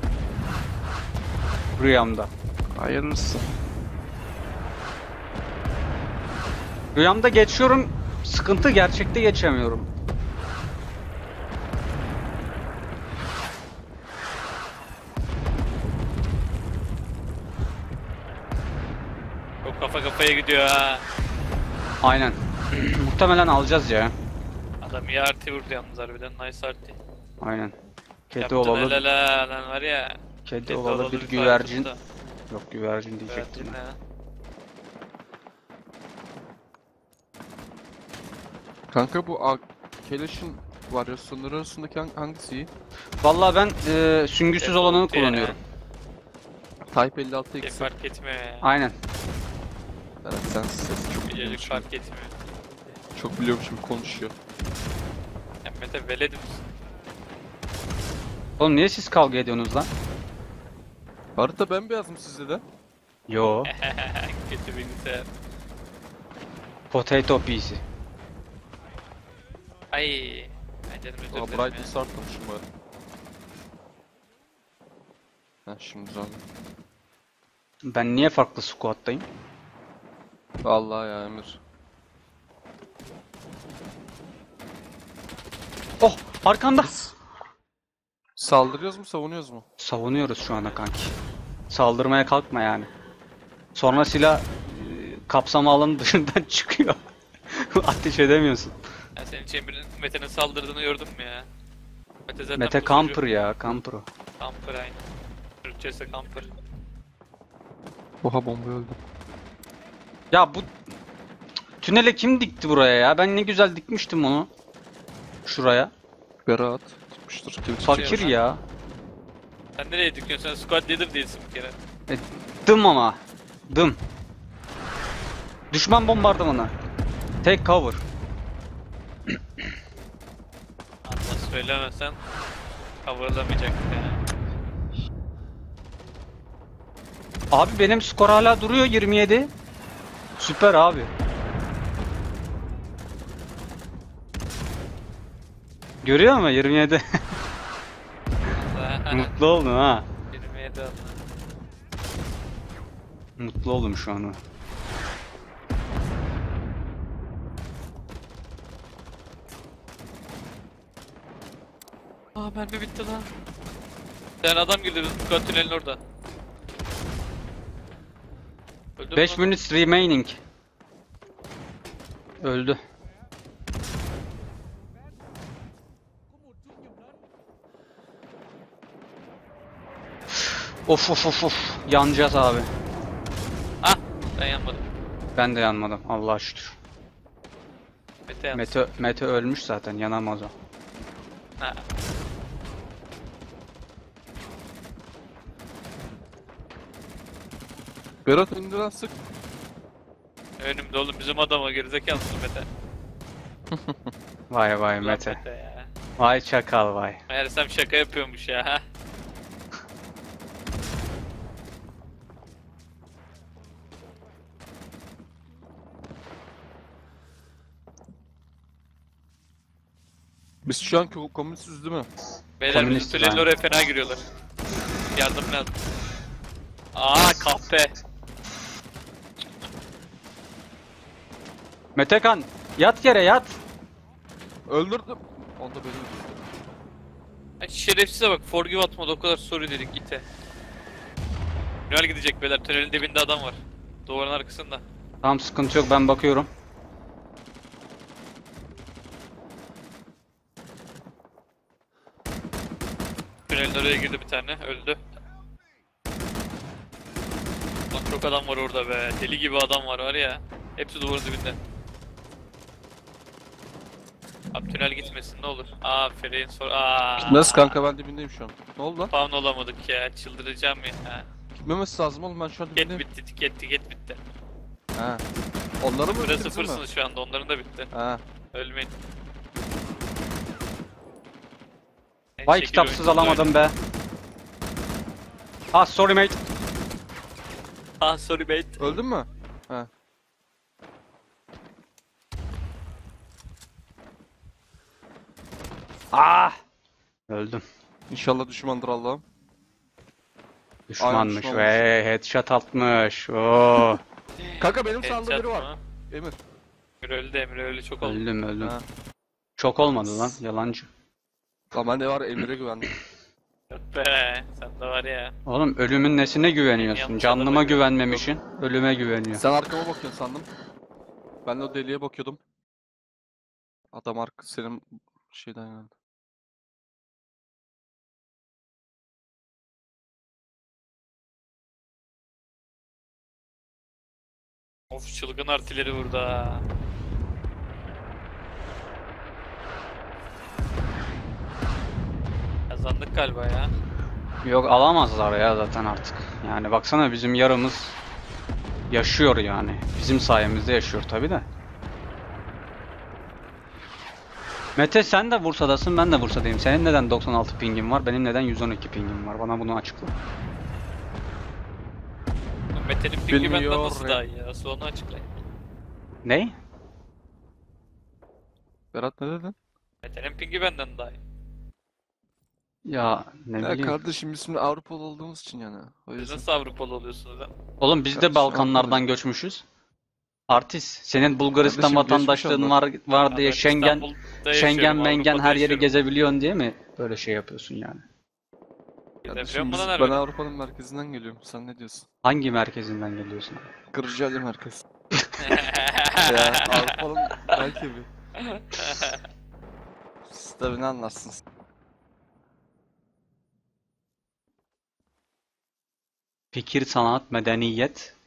Speaker 2: Rüyamda.
Speaker 3: Hayırlısı.
Speaker 2: Rüyamda geçiyorum. Sıkıntı, gerçekte geçemiyorum.
Speaker 1: Çok kafa kafaya gidiyor ha.
Speaker 2: Aynen. Muhtemelen alacağız ya.
Speaker 1: Adam iyi artı vurdu yalnız harbiden, nice artı.
Speaker 2: Aynen. Kedi
Speaker 1: Yaptın
Speaker 2: olalı,
Speaker 1: helal lan var ya.
Speaker 2: kedi olalı bir güvercin. Yok güvercin diyecektim.
Speaker 1: Güvercin
Speaker 2: ben.
Speaker 1: ha.
Speaker 3: Kanka bu Keleş'in varyasyonları arasındaki hangisi iyi?
Speaker 2: Vallahi ben süngüsüz olanını
Speaker 1: Default yani.
Speaker 2: kullanıyorum.
Speaker 3: Type 56
Speaker 1: Pek
Speaker 3: X.
Speaker 1: fark etmiyor ya.
Speaker 2: Aynen.
Speaker 3: Evet, sen ses çok
Speaker 1: Gececik
Speaker 3: biliyormuş.
Speaker 1: fark etmiyor.
Speaker 3: Çok biliyormuş gibi konuşuyor.
Speaker 1: Mete veledim.
Speaker 2: Oğlum niye siz kavga ediyorsunuz lan?
Speaker 3: Harita bembeyaz mı sizde de?
Speaker 2: Yo.
Speaker 1: Kötü bilgisayar.
Speaker 2: Potato piece.
Speaker 1: Ay. Ay canım özür
Speaker 3: Aa,
Speaker 1: dilerim ya.
Speaker 3: brightness arttırmışım bari. Heh, şimdi güzel.
Speaker 2: Ben niye farklı squad'dayım?
Speaker 3: Vallahi ya Emir.
Speaker 2: Oh! Arkanda!
Speaker 3: Saldırıyoruz mu savunuyoruz mu?
Speaker 2: Savunuyoruz şu anda kanki. Saldırmaya kalkma yani. Sonra silah kapsam alanı dışından çıkıyor. Ateş edemiyorsun.
Speaker 1: Ben senin Cemil'in Mete'nin saldırdığını gördüm mü ya? Mete zaten
Speaker 2: Mete
Speaker 1: pusucu.
Speaker 2: camper ya, camper o.
Speaker 1: Camper aynı. Türkçesi camper.
Speaker 3: Oha bomba öldü.
Speaker 2: Ya bu tünele kim dikti buraya ya? Ben ne güzel dikmiştim onu. Şuraya.
Speaker 3: Berat tutmuştur. Kim
Speaker 2: Fakir
Speaker 3: tutacak?
Speaker 2: ya.
Speaker 1: Sen nereye düküyorsun? Sen squad leader değilsin bir kere.
Speaker 2: Dım ama. Dım. Düşman bombardımanı. Take cover.
Speaker 1: Allah söylemesen coverlamayacaktık yani.
Speaker 2: Abi benim skor hala duruyor 27. Süper abi. Görüyor musun 27? Mutlu oldum ha.
Speaker 1: 27 aldı.
Speaker 2: Mutlu oldum şu an.
Speaker 1: Aa mermi bitti lan. Bir tane adam girdi bizim squad tünelin orada. Öldü mü
Speaker 2: 5
Speaker 1: lan?
Speaker 2: minutes remaining. Öldü. Of of of of. Yanacağız abi.
Speaker 1: Ah ben yanmadım.
Speaker 2: Ben de yanmadım. Allah'a şükür.
Speaker 1: Mete yandı.
Speaker 2: Mete ölmüş zaten. Yanamaz o.
Speaker 1: Ha.
Speaker 3: Berat önden sık.
Speaker 1: Önümde oğlum bizim adama gerizekalısın Mete.
Speaker 2: Vay vay
Speaker 1: Ulan
Speaker 2: Mete.
Speaker 1: Mete ya.
Speaker 2: Vay çakal vay.
Speaker 1: Meğersem şaka yapıyormuş ya. Ha.
Speaker 3: Biz şu an komünistiz değil mi?
Speaker 1: Beyler bizim
Speaker 2: Komünist
Speaker 1: tünelin
Speaker 2: yani.
Speaker 1: oraya fena giriyorlar. Yardım lazım. Aa kahpe.
Speaker 2: Metekan yat yere yat.
Speaker 3: Öldürdüm. Onda beni öldürdü.
Speaker 1: Ay şerefsize bak forgive atmadı o kadar sorry dedik gite. Tünel gidecek beyler tünelin dibinde adam var. Duvarın arkasında.
Speaker 2: Tamam sıkıntı yok ben bakıyorum.
Speaker 1: Tünelin oraya girdi bir tane öldü. Lan çok adam var orada be. Deli gibi adam var ya. Hepsi duvarın dibinde. Abi tünel gitmesin ne olur. Aferin sor.
Speaker 3: Gitmez kanka, ben dibindeyim şu an. Ne oldu lan?
Speaker 1: Spawn olamadık ya. Çıldıracağım ya.
Speaker 3: Gitmemesi lazım oğlum, ben şu an
Speaker 1: Tiket
Speaker 3: dibindeyim.
Speaker 1: bitti, tiket bitti.
Speaker 3: Ha. Onları mı
Speaker 1: Sıra
Speaker 3: bitirdin mi?
Speaker 1: sıfırsınız şu anda, onların da bitti.
Speaker 3: Ha.
Speaker 1: Ölmeyin. En
Speaker 2: Vay
Speaker 1: şekil
Speaker 2: kitapsız
Speaker 1: oyuncu
Speaker 2: alamadım be. Ah sorry mate.
Speaker 1: sorry mate.
Speaker 3: Öldün mü? Ha.
Speaker 2: Ah. Öldüm.
Speaker 3: İnşallah düşmandır Allah'ım.
Speaker 2: Düşmanmış
Speaker 3: düşmanmış.
Speaker 2: ve headshot atmış. Oo.
Speaker 3: Kanka benim sağımda
Speaker 1: Headshot
Speaker 3: biri var.
Speaker 1: mı?
Speaker 3: Emir.
Speaker 1: Emre öldü çok oldu.
Speaker 2: öldüm.
Speaker 3: Ha.
Speaker 2: Çok olmadı lan yalancı.
Speaker 3: Lan ben de var, Emir'e güvendim.
Speaker 1: Yok be, sen de var ya.
Speaker 2: Oğlum ölümün nesine güveniyorsun?
Speaker 1: Yanlış
Speaker 2: Canlıma
Speaker 1: adama
Speaker 2: güvenmemişsin. Ölüme güveniyor.
Speaker 3: Sen arkama bakıyorsun sandım. Ben de o deliğe bakıyordum. Adam senin şeyden geldi.
Speaker 1: Of çılgın artileri burada. Kazandık galiba ya.
Speaker 2: Yok alamazlar ya zaten artık. Yani baksana bizim yarımız Yaşıyor yani. Bizim sayemizde yaşıyor tabi de. Mete sen de Bursa'dasın, ben de Bursa'dayım. Senin neden 96 pingin var, benim neden 112 pingim var? Bana bunu açıkla.
Speaker 1: Mete'nin pingi benden
Speaker 3: Bilmiyorum.
Speaker 1: nasıl daha iyi ya? Asıl onu açıklayın.
Speaker 2: Ney?
Speaker 3: Berat ne dedin?
Speaker 1: Mete'nin pingi benden daha iyi.
Speaker 2: Ya ne
Speaker 3: Ya
Speaker 2: bileyim.
Speaker 3: kardeşim biz şimdi Avrupalı olduğumuz için yani. O
Speaker 1: Siz
Speaker 3: yüzden.
Speaker 1: nasıl Avrupalı oluyorsunuz lan?
Speaker 2: Oğlum biz de
Speaker 3: Kardeşim,
Speaker 2: Balkanlardan
Speaker 3: Avrupa'da.
Speaker 2: göçmüşüz. Artist. Senin Bulgaristan
Speaker 3: Kardeşim, geçmiş
Speaker 2: vatandaşlığın
Speaker 3: onlar.
Speaker 2: var diye
Speaker 1: Ben
Speaker 2: Schengen,
Speaker 1: İstanbul'da
Speaker 2: Schengen
Speaker 1: yaşıyorum,
Speaker 2: mengen
Speaker 1: Avrupa'da
Speaker 2: her yeri
Speaker 1: yaşıyorum.
Speaker 2: gezebiliyorsun diye mi böyle şey yapıyorsun yani?
Speaker 1: Yapıyor
Speaker 3: Kardeşim
Speaker 1: mu lan
Speaker 3: ben
Speaker 1: harbiden?
Speaker 3: Avrupa'nın merkezinden geliyorum. Sen ne diyorsun?
Speaker 2: Hangi merkezinden geliyorsun?
Speaker 3: Kırıcıeli merkez. Ya Avrupa'nın merkezi. Siz tabii ne anlarsınız?
Speaker 2: Fikir, sanat, medeniyet.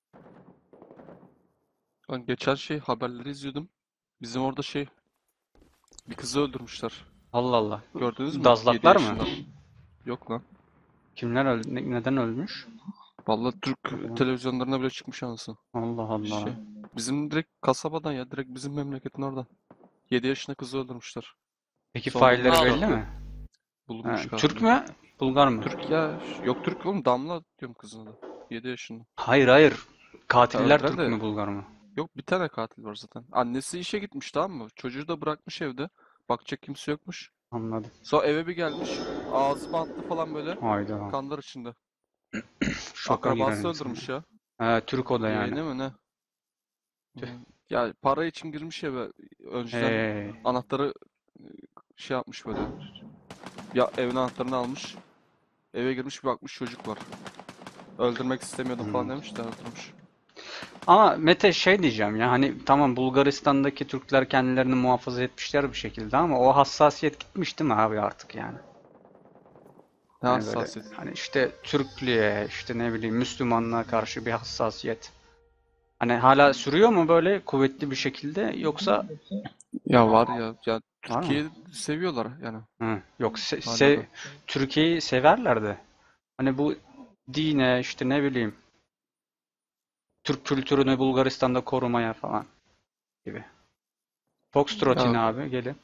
Speaker 3: Ben geçen haberleri izliyordum. Bizim orada bir kızı öldürmüşler.
Speaker 2: Allah Allah.
Speaker 3: Gördünüz mü?
Speaker 2: Dazlaklar
Speaker 3: 7
Speaker 2: mı?
Speaker 3: yaşında. Yok lan.
Speaker 2: Kimler öldü? Neden ölmüş?
Speaker 3: Vallahi Türk televizyonlarına bile çıkmış anasını.
Speaker 2: Allah Allah.
Speaker 3: Bizim direkt kasabadan ya direkt bizim memleketin oradan. 7 yaşında kızı öldürmüşler.
Speaker 2: Peki
Speaker 3: Son
Speaker 2: failleri
Speaker 1: bulunmuş.
Speaker 2: belli mi?
Speaker 3: Bulunmuş
Speaker 2: Ha,
Speaker 3: galiba.
Speaker 2: Türk mü? Bulgar mı?
Speaker 3: Türk ya. Yok Türk oğlum Damla diyorum kızına da. 7 yaşında.
Speaker 2: Hayır. Katiller
Speaker 3: Öyle
Speaker 2: Türk
Speaker 3: de-
Speaker 2: mü Bulgar mı?
Speaker 3: Yok bir tane katil var zaten. Annesi işe gitmiş tamam mı? Çocuğu da bırakmış evde. Bakacak kimse yokmuş.
Speaker 2: Anladım.
Speaker 3: Sonra eve bir gelmiş. Ağzı bantlı falan böyle.
Speaker 2: Hayda.
Speaker 3: Kanlar içinde.
Speaker 2: Şoka girer
Speaker 3: Akrabası
Speaker 2: insan.
Speaker 3: öldürmüş ya.
Speaker 2: Türk o da yani.
Speaker 3: Yeğeni mi ne?
Speaker 2: Tüh.
Speaker 3: Ya para için girmiş eve. Önceden
Speaker 2: Hey.
Speaker 3: anahtarı yapmış böyle. Ya evin anahtarını almış. Eve girmiş bir bakmış çocuk var. Öldürmek istemiyordum falan demiş de öldürmüş.
Speaker 2: Ama Mete şey diyeceğim ya hani tamam Bulgaristan'daki Türkler kendilerini muhafaza etmişler bir şekilde ama o hassasiyet gitmiş değil mi abi artık yani?
Speaker 3: Ne
Speaker 2: Hani böyle,
Speaker 3: hassasiyet.
Speaker 2: hani işte Türklüğe işte ne bileyim Müslümanlığa karşı bir hassasiyet. Hani hala sürüyor mu böyle kuvvetli bir şekilde yoksa
Speaker 3: Ya var ya. Ya
Speaker 2: Var mı?
Speaker 3: Türkiye'yi seviyorlar yani.
Speaker 2: Yok
Speaker 3: Hala da.
Speaker 2: Türkiye'yi severler de. Hani bu dine işte ne bileyim Türk kültürünü Bulgaristan'da korumaya falan gibi. Foxtrot yine
Speaker 3: Ya
Speaker 2: abi gelin.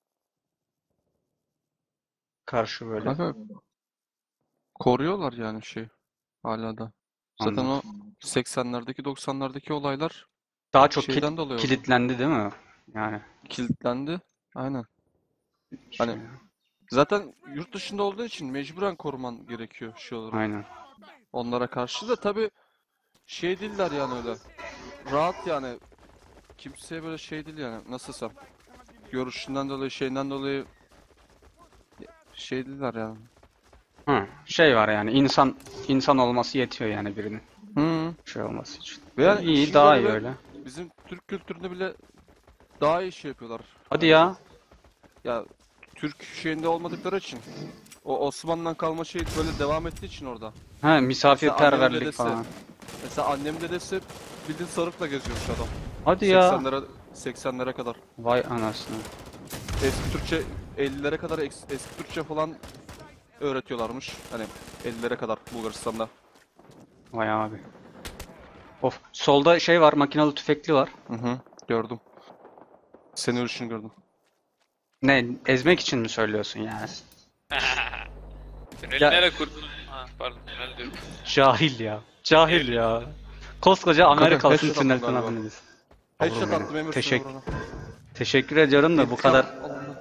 Speaker 2: Karşı böyle.
Speaker 3: kanka koruyorlar yani hala da. Zaten o
Speaker 2: Anladım.
Speaker 3: 80'lerdeki 90'lardaki olaylar
Speaker 2: Daha çok
Speaker 3: şeyden dolayı oldu.
Speaker 2: kilitlendi değil mi? Yani
Speaker 3: Kilitlendi. Aynen.
Speaker 2: şey,
Speaker 3: Hani zaten yurt dışında olduğu için mecburen koruman gerekiyor olarak.
Speaker 2: aynen.
Speaker 3: Onlara karşı da tabii değiller yani öyle. Rahat yani. Kimseye böyle değil yani. Nasıl desem. Görüşünden dolayı şeyinden dolayı değiller yani.
Speaker 2: Şey var yani insan olması yetiyor yani birinin
Speaker 3: Hı.
Speaker 2: şey olması için.
Speaker 3: Ve yani
Speaker 2: İyi
Speaker 3: işin
Speaker 2: daha iyi
Speaker 3: garibi,
Speaker 2: öyle.
Speaker 3: bizim Türk kültüründe bile daha iyi yapıyorlar.
Speaker 2: Hadi ya.
Speaker 3: Ya Türk olmadıkları için o Osmanlı'dan kalma böyle devam ettiği için orada.
Speaker 2: Ha
Speaker 3: Mesela
Speaker 2: misafirperverlik
Speaker 3: dedesi,
Speaker 2: falan.
Speaker 3: Mesela annem dedesi bildiğin sarıkla geziyormuş adam.
Speaker 2: Hadi ya.
Speaker 3: 80'lere kadar.
Speaker 2: Vay anasını.
Speaker 3: Eski Türkçe 50'lere kadar eski Türkçe falan öğretiyorlarmış. Hani 50'lere kadar Bulgaristan'da.
Speaker 2: Vay abi. Of. Solda şey var makinalı tüfekli var.
Speaker 3: Hı, gördüm. Senin ölüşünü gördüm.
Speaker 2: Ne ezmek için mi söylüyorsun yani?
Speaker 1: Tüneli
Speaker 2: Ya-
Speaker 1: nereye kurdun? Ha pardon tünel diyorum.
Speaker 2: Cahil ya. Cahil ya. Koskoca Amerikalısın
Speaker 3: headshot
Speaker 2: tünel
Speaker 3: attım galiba.
Speaker 2: falan bilirsin.
Speaker 3: Headshot
Speaker 2: Yavrum benim.
Speaker 3: attım Emir
Speaker 2: Teşekkür-
Speaker 3: sonra.
Speaker 2: Teşekkür ediyorum da bu kadar
Speaker 3: alındı.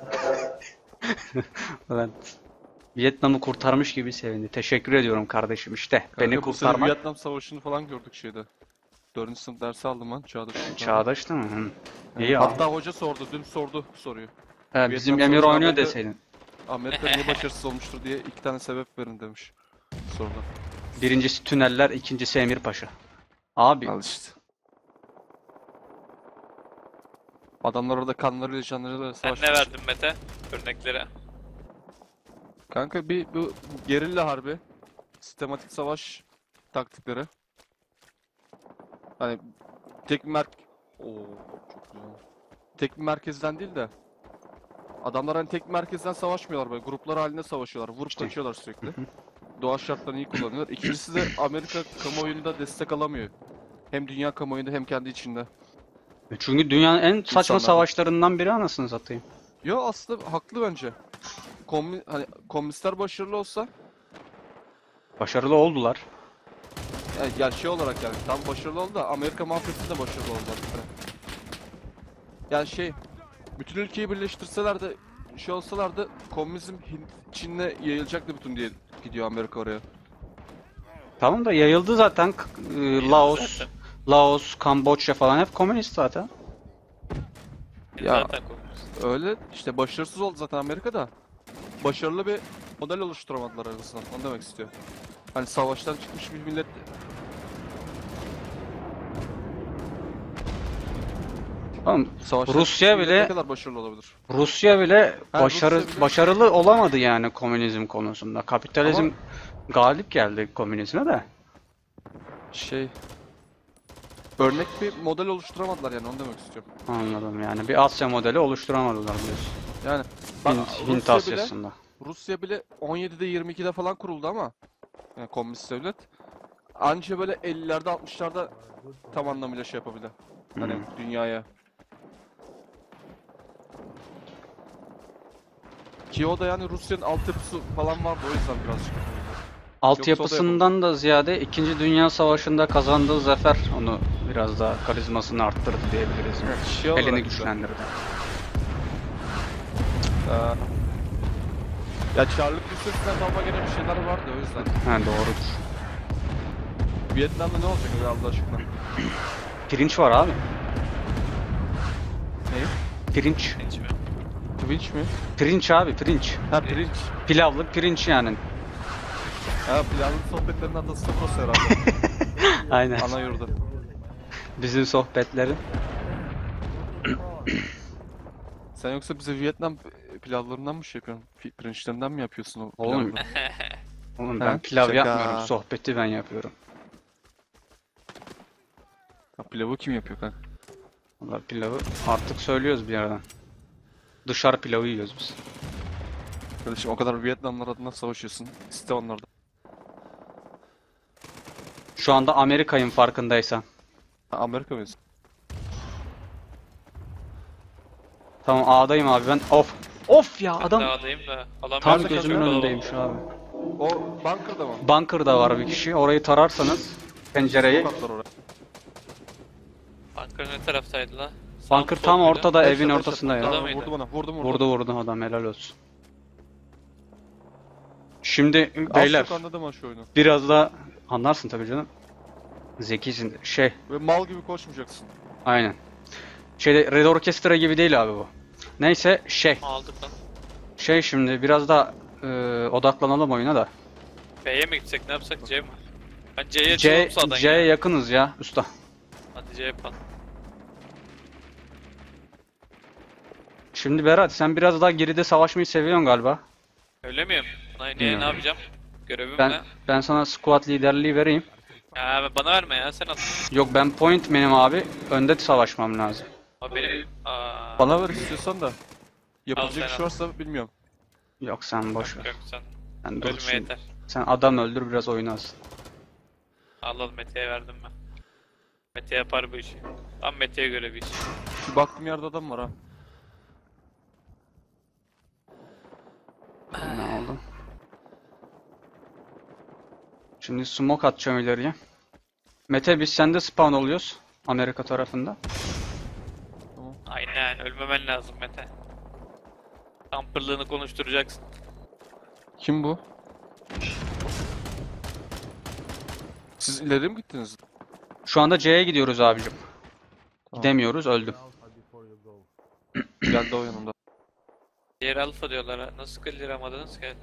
Speaker 2: ben Vietnam'ı kurtarmış gibi sevindi. Teşekkür ediyorum kardeşim işte. Beni
Speaker 3: Kanka, bu sene
Speaker 2: kurtarmak
Speaker 3: Vietnam Savaşı'nı falan gördük 4. sınıf dersi aldım ben Çağdaş.
Speaker 2: çağdaş değil mi? Hı.
Speaker 3: Evet.
Speaker 2: İyi ya.
Speaker 3: Hatta hoca sordu, sordu soruyu.
Speaker 2: Bizim
Speaker 3: Vietnam
Speaker 2: Emir
Speaker 3: Savaşı'nda
Speaker 2: oynuyor
Speaker 3: Amerika-
Speaker 2: deseydin.
Speaker 3: Amerika niye başarısız olmuştur diye 2 tane sebep verin demiş soruda.
Speaker 2: Birincisi tüneller, ikincisi Emir Paşa. Abi
Speaker 3: Al işte. Adamlar orada kanlarıyla canlarıyla
Speaker 1: Sen
Speaker 3: savaşmış.
Speaker 1: ne verdin Mete? Örneklere.
Speaker 3: Kanka bu gerilla harbi, sistematik savaş taktikleri. Hani tek bir merk... Oo, çok güzel. Tek bir merkezden değil de adamlar hani tek bir merkezden savaşmıyorlar böyle gruplar halinde savaşıyorlar. Vurup
Speaker 2: İşte.
Speaker 3: kaçıyorlar sürekli. Doğa şartlarını iyi kullanıyorlar. İkincisi de Amerika kamuoyunda destek alamıyor Hem dünya kamuoyunda hem kendi içinde.
Speaker 2: Çünkü dünyanın en saçma
Speaker 3: İnsanlar-
Speaker 2: savaşlarından biri anasını satayım.
Speaker 3: Yo aslında haklı bence. Hani komünistler başarılı olsa
Speaker 2: Başarılı oldular.
Speaker 3: yani şey olarak yani tam başarılı oldu da Amerika mafyası da başarılı oldu aslında. Yani şey bütün ülkeyi birleştirseler de şey olsalardı komünizm Çin'le yayılacaktı bütün diye gidiyor Amerika oraya.
Speaker 2: Tamam da yayıldı zaten. Laos,
Speaker 1: Zaten.
Speaker 2: Laos, Kamboçya falan hep komünist zaten.
Speaker 3: Ya.
Speaker 1: Zaten komünist.
Speaker 3: Öyle işte başarısız oldu zaten Amerika'da. Başarılı bir model oluşturamadılar arasından. Onu demek istiyor. Hani savaştan çıkmış bir millet.
Speaker 2: Tamam.
Speaker 3: Savaştan
Speaker 2: Rusya
Speaker 3: çıkmış millet
Speaker 2: bile-
Speaker 3: ne kadar başarılı olabilir?
Speaker 2: Rusya bile
Speaker 3: Ha, Rusya bile-
Speaker 2: başarılı olamadı yani komünizm konusunda. Kapitalizm galip geldi komünizme de.
Speaker 3: Şey örnek bir model oluşturamadılar yani onu demek istiyorum.
Speaker 2: Anladım yani. Bir Asya modeli oluşturamadılar diyorsun.
Speaker 3: Yani bak,
Speaker 2: Hint Asya'sında.
Speaker 3: Rusya bile 17'de 22'de falan kuruldu ama yani komünist devlet anca böyle 50'lerde 60'larda tam anlamıyla şey yapabildi. Hani dünyaya. Ki o da yani Rusya'nın altyapısı falan vardı o yüzden birazcık.
Speaker 2: Altyapısından da ziyade 2. Dünya Savaşı'nda kazandığı zafer onu biraz daha karizmasını arttırdı diyebiliriz.
Speaker 3: Şey olarak
Speaker 2: Elini
Speaker 3: da-
Speaker 2: güçlendirdi.
Speaker 3: Ya Çarlık Rusya'sından kalma gene bir şeyler vardı o yüzden.
Speaker 2: Ha doğrudur.
Speaker 3: Vietnam'da ne olacak öyle Allah aşkına?
Speaker 2: Pirinç var abi.
Speaker 3: Ne?
Speaker 2: Pirinç.
Speaker 1: Hiç mi?
Speaker 3: Twitch mi?
Speaker 2: Pirinç abi pirinç.
Speaker 3: Ha pirinç.
Speaker 2: Pilavlı pirinç yani.
Speaker 3: Ha planlı sohbetlerin adası Sokos herhalde.
Speaker 2: Aynen.
Speaker 3: Ana yurdu.
Speaker 2: Bizim sohbetlerin.
Speaker 3: Sen yoksa bize Vietnam pilavlarından mı şey yapıyorsun? Pirinçlerinden mi yapıyorsun o
Speaker 2: Oğlum,
Speaker 3: pilavı?
Speaker 2: Oğlum
Speaker 3: Ha,
Speaker 2: ben pilav
Speaker 3: şaka.
Speaker 2: yapmıyorum. Sohbeti ben yapıyorum.
Speaker 3: Ha, pilavı kim yapıyor kanka?
Speaker 2: Valla pilavı artık söylüyoruz bir yerden. Dışarı pilavı yiyoruz biz.
Speaker 3: Kardeşim o kadar Vietnamlar adına savaşıyorsun. İste onlardan.
Speaker 2: Şu anda Amerika'nın farkındaysan.
Speaker 3: Ha, Amerika mıyız?
Speaker 2: Tamam A'dayım abi ben. Of. Of ya
Speaker 1: Ben
Speaker 2: adam
Speaker 1: dağdayım da alamıyorum.
Speaker 2: tam
Speaker 3: Nerede
Speaker 2: gözümün
Speaker 3: kanka?
Speaker 2: önündeyim şu abi.
Speaker 3: O bunker'da mı?
Speaker 2: Bunker'da var bir kişi. Orayı tararsanız pencereyi.
Speaker 3: Sokaklar oraya.
Speaker 1: Bunker ne taraftaydı la?
Speaker 2: Bunker tam ortada
Speaker 3: Beş
Speaker 2: evin
Speaker 3: yap,
Speaker 2: ortasında
Speaker 1: Ortada
Speaker 2: ya.
Speaker 1: mıydı?
Speaker 3: Vurdu bana. Vurdum.
Speaker 2: Vurdu adam helal olsun. Şimdi
Speaker 3: Az
Speaker 2: beyler
Speaker 3: çok anladım ha şu oyunu.
Speaker 2: biraz da anlarsın tabii canım. Zekisin.
Speaker 3: Ve mal gibi koşmayacaksın.
Speaker 2: Aynen. Red Orchestra gibi değil abi bu. Neyse
Speaker 1: Aldık lan.
Speaker 2: şimdi biraz da odaklanalım oyuna da.
Speaker 1: B'ye mi gitsek ne yapsak C mi? Ben C'ye
Speaker 2: C
Speaker 1: açalım sağdan
Speaker 2: C'ye
Speaker 1: ya.
Speaker 2: yakınız ya usta.
Speaker 1: Hadi C yapalım.
Speaker 2: Şimdi Berat sen biraz daha geride savaşmayı seviyorsun galiba.
Speaker 1: Öyle miyim? Ne
Speaker 2: Bilmiyorum.
Speaker 1: yapacağım? Görevim
Speaker 2: Ben
Speaker 1: ne?
Speaker 2: ben sana squad liderliği vereyim.
Speaker 1: Ya bana verme ya sen al.
Speaker 2: Yok ben point benim abi. Önde savaşmam lazım.
Speaker 1: O benim. Aa,
Speaker 3: Bana ver istiyorsan da.
Speaker 1: Al
Speaker 3: Yapılacak
Speaker 1: sen
Speaker 3: iş
Speaker 1: al.
Speaker 3: varsa bilmiyorum.
Speaker 2: Yok sen boş ver.
Speaker 1: yok sen.
Speaker 2: Sen dur
Speaker 1: Ölme
Speaker 2: şimdi.
Speaker 1: yeter.
Speaker 2: Sen adam öldür biraz oynasın.
Speaker 1: Al Mete'ye verdim ben. Mete yapar bu işi. Tam Mete'ye göre bir iş.
Speaker 3: Bir baktım yerde adam var ha.
Speaker 2: Ne oldu? Şimdi smoke atacağım ileriye. Mete biz sende spawn oluyoruz. Amerika tarafında.
Speaker 1: Aynen ölmemen lazım Mete. Kampırlığını konuşturacaksın.
Speaker 3: Kim bu? Siz ileri mi gittiniz?
Speaker 2: Şu anda C'ye gidiyoruz abicim.
Speaker 3: Tamam.
Speaker 2: Gidemiyoruz öldüm.
Speaker 3: Geldi o yanımda.
Speaker 1: Diğer alfa diyorlar ha. Nasıl kıldıramadınız ki?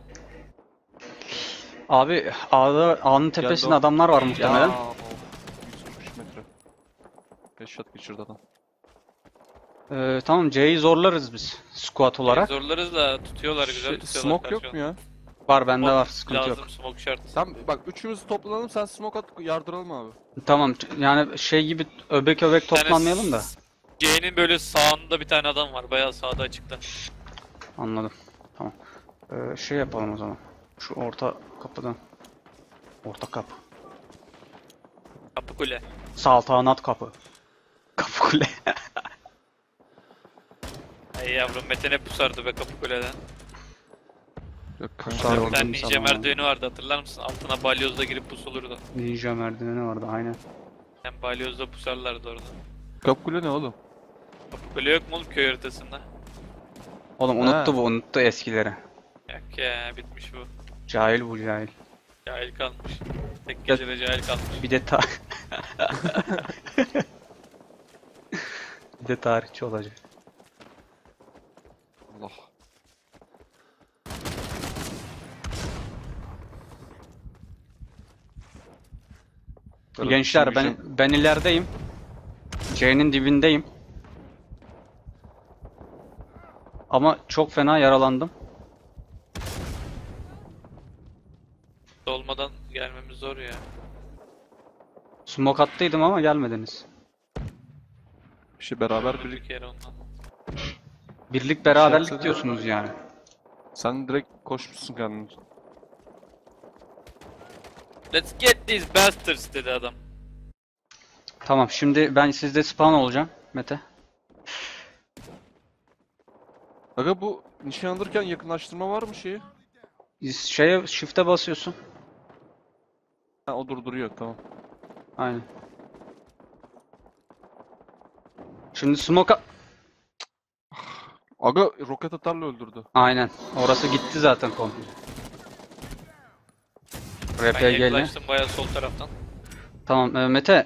Speaker 2: Abi A'nın tepesinde
Speaker 3: o.
Speaker 2: adamlar var muhtemelen.
Speaker 3: Ya, 133 metre. 5 shot geçirdi adam.
Speaker 2: Tamam C'yi zorlarız biz squad olarak.
Speaker 1: Zorlarız da tutuyorlar güzel tutuyorlar.
Speaker 3: Smoke yok
Speaker 1: karşı
Speaker 3: mu ya?
Speaker 2: Var bende
Speaker 1: Smoke
Speaker 2: var sıkıntı
Speaker 1: lazım,
Speaker 2: yok.
Speaker 1: smoke şart.
Speaker 3: Sen bak üçümüz toplanalım sen smoke at yardıralım abi.
Speaker 2: Tamam yani şey gibi öbek öbek
Speaker 1: Bir tane
Speaker 2: toplanmayalım da.
Speaker 1: C'nin böyle sağında bir tane adam var. Bayağı sağda açıkta.
Speaker 2: Anladım. Tamam. Şey yapalım o zaman. Şu orta kapıdan. Orta kapı.
Speaker 1: Kapı kule.
Speaker 2: Saltanat kapı. Kapı kule.
Speaker 1: Ey yavrum Mete ne pusardı be Kapıkule'den.
Speaker 3: Yok
Speaker 2: Kusar
Speaker 3: kanka.
Speaker 2: oldu.
Speaker 1: Bir tane
Speaker 2: sana
Speaker 1: ninja
Speaker 2: abi.
Speaker 1: merdiveni vardı hatırlar mısın? Altına balyozla girip pusulurdu.
Speaker 2: Ninja merdiveni vardı aynen.
Speaker 1: Hem balyozla pusarlardı orada.
Speaker 3: Kapkule ne oğlum?
Speaker 1: Kapıkule yok mu oğlum köy haritasında?
Speaker 2: Oğlum unuttu eskileri.
Speaker 1: Yok ya bitmiş bu.
Speaker 2: Cahil bu cahil.
Speaker 1: Cahil kalmış. Tek gecede cahil kalmış.
Speaker 2: Bir de bir de tarihçi olacak.
Speaker 3: Allah.
Speaker 2: Gençler ben ilerideyim. C'nin dibindeyim. Ama çok fena yaralandım.
Speaker 1: Olmadan gelmemiz zor ya.
Speaker 2: Smoke attıydım ama gelmediniz.
Speaker 3: İşte beraber bir...
Speaker 1: Öldük yere ondan.
Speaker 2: Birlik beraberlik
Speaker 3: Yapsa da-
Speaker 2: diyorsunuz yani.
Speaker 3: Sen direkt koşmuşsun kendin.
Speaker 1: Let's get these bastards dedi adam.
Speaker 2: Tamam şimdi ben sizde spawn olacağım Mete.
Speaker 3: Aga bu nişan alırken yakınlaştırma var mı şeyi?
Speaker 2: Şeye shift'e basıyorsun.
Speaker 3: Ha o durduruyor tamam.
Speaker 2: Aynen. Şimdi smoke
Speaker 3: Aga roket atarla öldürdü.
Speaker 2: aynen. Orası gitti zaten komple.
Speaker 1: Ben
Speaker 2: RPG'yle.
Speaker 1: yaklaştım bayağı sol taraftan.
Speaker 2: Tamam Mete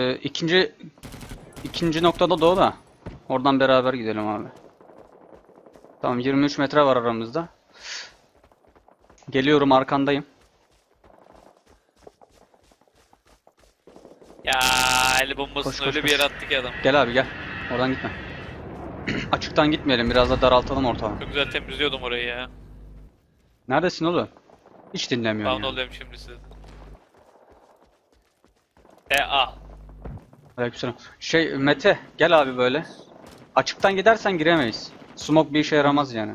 Speaker 2: ikinci noktada doğu da. Oradan beraber gidelim abi. Tamam 23 metre var aramızda. Geliyorum arkandayım.
Speaker 1: Ya el bombasını
Speaker 2: Koş, koş,
Speaker 1: öyle bir
Speaker 2: koş.
Speaker 1: yere attı ki adam.
Speaker 2: Gel abi gel. Oradan gitme. Açıktan gitmeyelim biraz da daraltalım ortamı.
Speaker 1: Çok güzel temizliyordum orayı ya.
Speaker 2: Neredesin oğlum? Hiç dinlemiyorsun
Speaker 1: Down
Speaker 2: ya.
Speaker 1: oluyorum şimdi size. A.
Speaker 2: Aleykümselam. Mete gel abi böyle. Açıktan gidersen giremeyiz. Smoke bir işe yaramaz yani.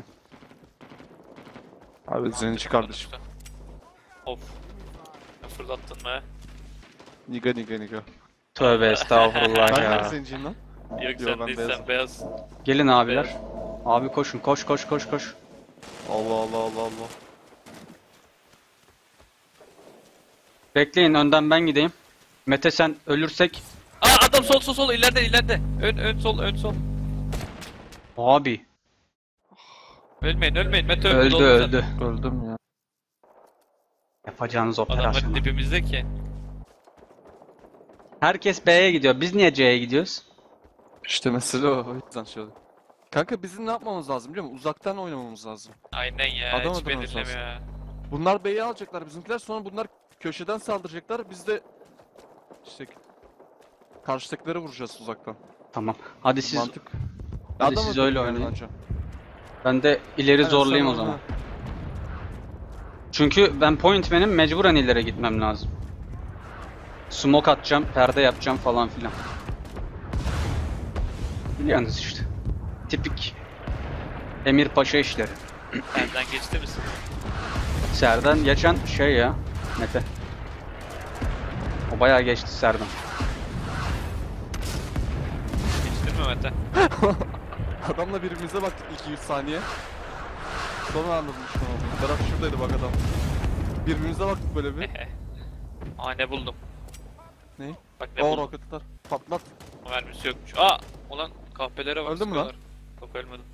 Speaker 3: Abi Zenci kardeşim.
Speaker 1: Of. Ne fırlattın be.
Speaker 3: Niga.
Speaker 2: Tövbe estağfurullah
Speaker 3: Ben de
Speaker 2: ya.
Speaker 3: Zenciyim lan.
Speaker 1: Yok
Speaker 3: Yo,
Speaker 1: sen
Speaker 3: ben
Speaker 1: değil
Speaker 3: beyazım.
Speaker 1: sen beyaz.
Speaker 2: Gelin abiler. Abi koşun koş.
Speaker 3: Allah.
Speaker 2: Bekleyin önden ben gideyim. Mete sen ölürsek.
Speaker 1: Aa adam sol ileride. Ön sol.
Speaker 2: Abi
Speaker 1: Ölmeyin Mete
Speaker 2: öldü
Speaker 1: oğlum sen.
Speaker 2: öldü.
Speaker 3: Öldüm ya.
Speaker 2: Yapacağınız
Speaker 1: Adamlar
Speaker 2: operasyon.
Speaker 1: dibimizde ki.
Speaker 2: Herkes B'ye gidiyor. Biz niye C'ye gidiyoruz?
Speaker 3: İşte mesele o. O yüzden şöyle. Kanka bizim ne yapmamız lazım biliyor musun? Uzaktan oynamamız lazım.
Speaker 1: Aynen ya
Speaker 3: Adam
Speaker 1: hiç
Speaker 3: adamı
Speaker 1: belirleme
Speaker 3: lazım.
Speaker 1: ya.
Speaker 3: Bunlar B'yi alacaklar bizimkiler sonra bunlar köşeden saldıracaklar biz de işte karşıdakileri vuracağız uzaktan.
Speaker 2: Tamam. Hadi siz
Speaker 3: Mantık.
Speaker 2: hadi siz
Speaker 3: öldürdüm
Speaker 2: öyle
Speaker 3: yani
Speaker 2: oynayın.
Speaker 3: önce.
Speaker 2: Ben de ileri
Speaker 3: Aynen,
Speaker 2: zorlayayım
Speaker 3: sen
Speaker 2: o zaman.
Speaker 3: oyna.
Speaker 2: Çünkü ben pointman'im mecburen ileri gitmem lazım. Smoke atacağım, perde yapacağım falan filan. Biliyorsunuz işte. Tipik Emir Paşa işleri.
Speaker 1: Nereden geçti misin?
Speaker 2: Serden geçen ya Mete. O bayağı geçti Serden.
Speaker 1: Geçtin mi Mete?
Speaker 3: Adamla birbirimize baktık 2-3 saniye. Sonra anladım işte ne oldu. Taraf şuradaydı bak adam. Birbirimize baktık böyle bir.
Speaker 1: Aa ne buldum.
Speaker 3: Ne?
Speaker 1: Bak ne
Speaker 3: O
Speaker 1: buldum.
Speaker 3: roket atar. Patlat.
Speaker 1: Mermisi yokmuş. Aa ulan kahpelere bak.
Speaker 3: Öldün mü lan?
Speaker 1: sıkıyorlar. Yok ölmedim.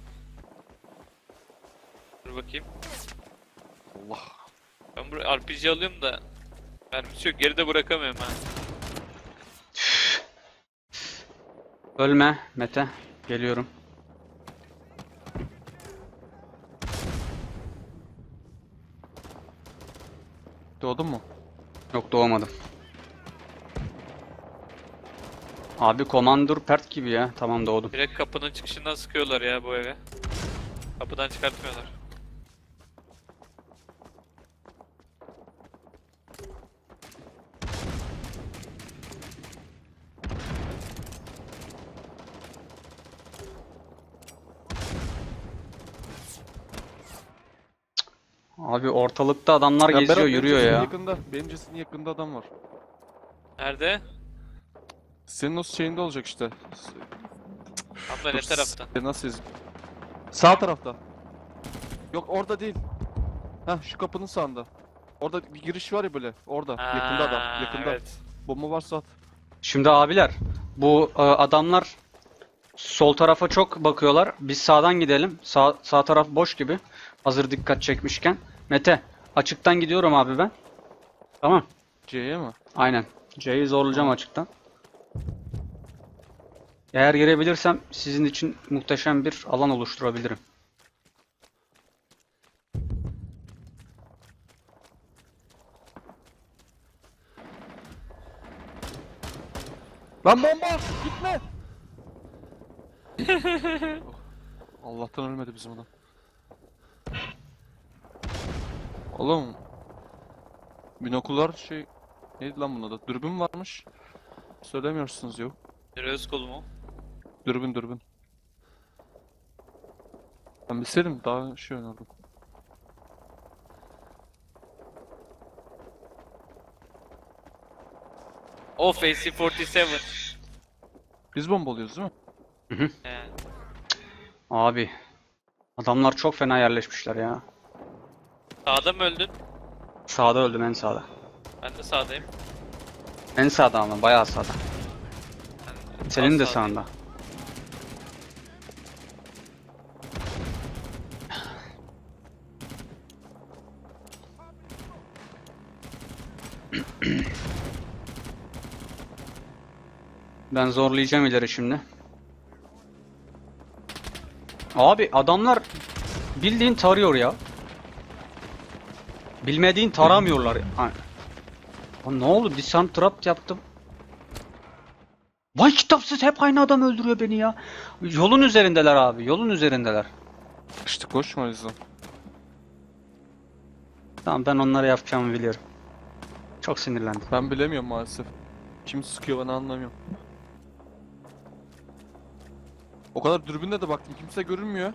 Speaker 1: Dur bakayım.
Speaker 3: Allah.
Speaker 1: Ben buraya RPG alıyorum da mermisi yok. Geride bırakamıyorum ha.
Speaker 2: Ölme Mete. Geliyorum.
Speaker 3: Doğdun mu?
Speaker 2: Yok doğmadım. Abi Commander pert gibi ya. Tamam doğdum.
Speaker 1: Direkt kapının çıkışından sıkıyorlar ya bu eve. Kapıdan çıkartmıyorlar.
Speaker 2: Abi ortalıkta adamlar
Speaker 3: Ya
Speaker 2: geziyor,
Speaker 3: Berat,
Speaker 2: yürüyor
Speaker 3: benim
Speaker 2: ya.
Speaker 3: yakında, benim cesedin yakında adam var.
Speaker 1: Nerede?
Speaker 3: Senin o şeyinde olacak işte.
Speaker 1: Abla ne tarafta?
Speaker 3: Nasıl yazayım? Sağ tarafta. Yok orada değil. Heh şu kapının sağında. Orada bir giriş var ya böyle. Orada. Yakında adam. Yakında.
Speaker 1: Evet.
Speaker 3: Bomba varsa at.
Speaker 2: Şimdi abiler, bu adamlar sol tarafa çok bakıyorlar. Biz sağdan gidelim. Sağ taraf boş gibi. Hazır dikkat çekmişken. Mete, açıktan gidiyorum abi ben. Tamam.
Speaker 3: C'ye mi?
Speaker 2: Aynen. C'yi zorlayacağım açıktan. Eğer girebilirsem sizin için muhteşem bir alan oluşturabilirim.
Speaker 3: Lan bomba! Gitme! Oh, Allah'tan ölmedi bizim adam. Oğlum. Binokular şey... Neydi lan bunun adı? Dürbün varmış. Söylemiyorsunuz yok.
Speaker 1: Neresi kolu mu?
Speaker 3: Dürbün. Ben bilseydim daha şey oynardım.
Speaker 1: Of AC-47.
Speaker 3: Biz bombalıyoruz değil mi?
Speaker 1: He.
Speaker 2: Abi, adamlar çok fena yerleşmişler ya.
Speaker 1: Sağda mı öldün?
Speaker 2: Sağda öldüm, en sağda.
Speaker 1: Ben de sağdayım.
Speaker 2: En sağda ama bayağı sağda.
Speaker 1: Ben
Speaker 2: Senin de
Speaker 1: az sağdayım.
Speaker 2: sağında. Ben zorlayacağım ileri şimdi. Abi adamlar bildiğin tarıyor ya. Bilmediğin taramıyorlar. Ha. Lan ne oldu? Desant trap yaptım. Vay kitapsız, hep aynı adam öldürüyor beni ya. Yolun üzerindeler abi. Yolun üzerindeler.
Speaker 3: İşte koşma o yüzden.
Speaker 2: Tamam, ben onlara yapacağımı biliyorum. Çok sinirlendim.
Speaker 3: Ben bilemiyorum maalesef. Kim sıkıyor bana anlamıyorum. O kadar dürbünle de baktım kimse görünmüyor.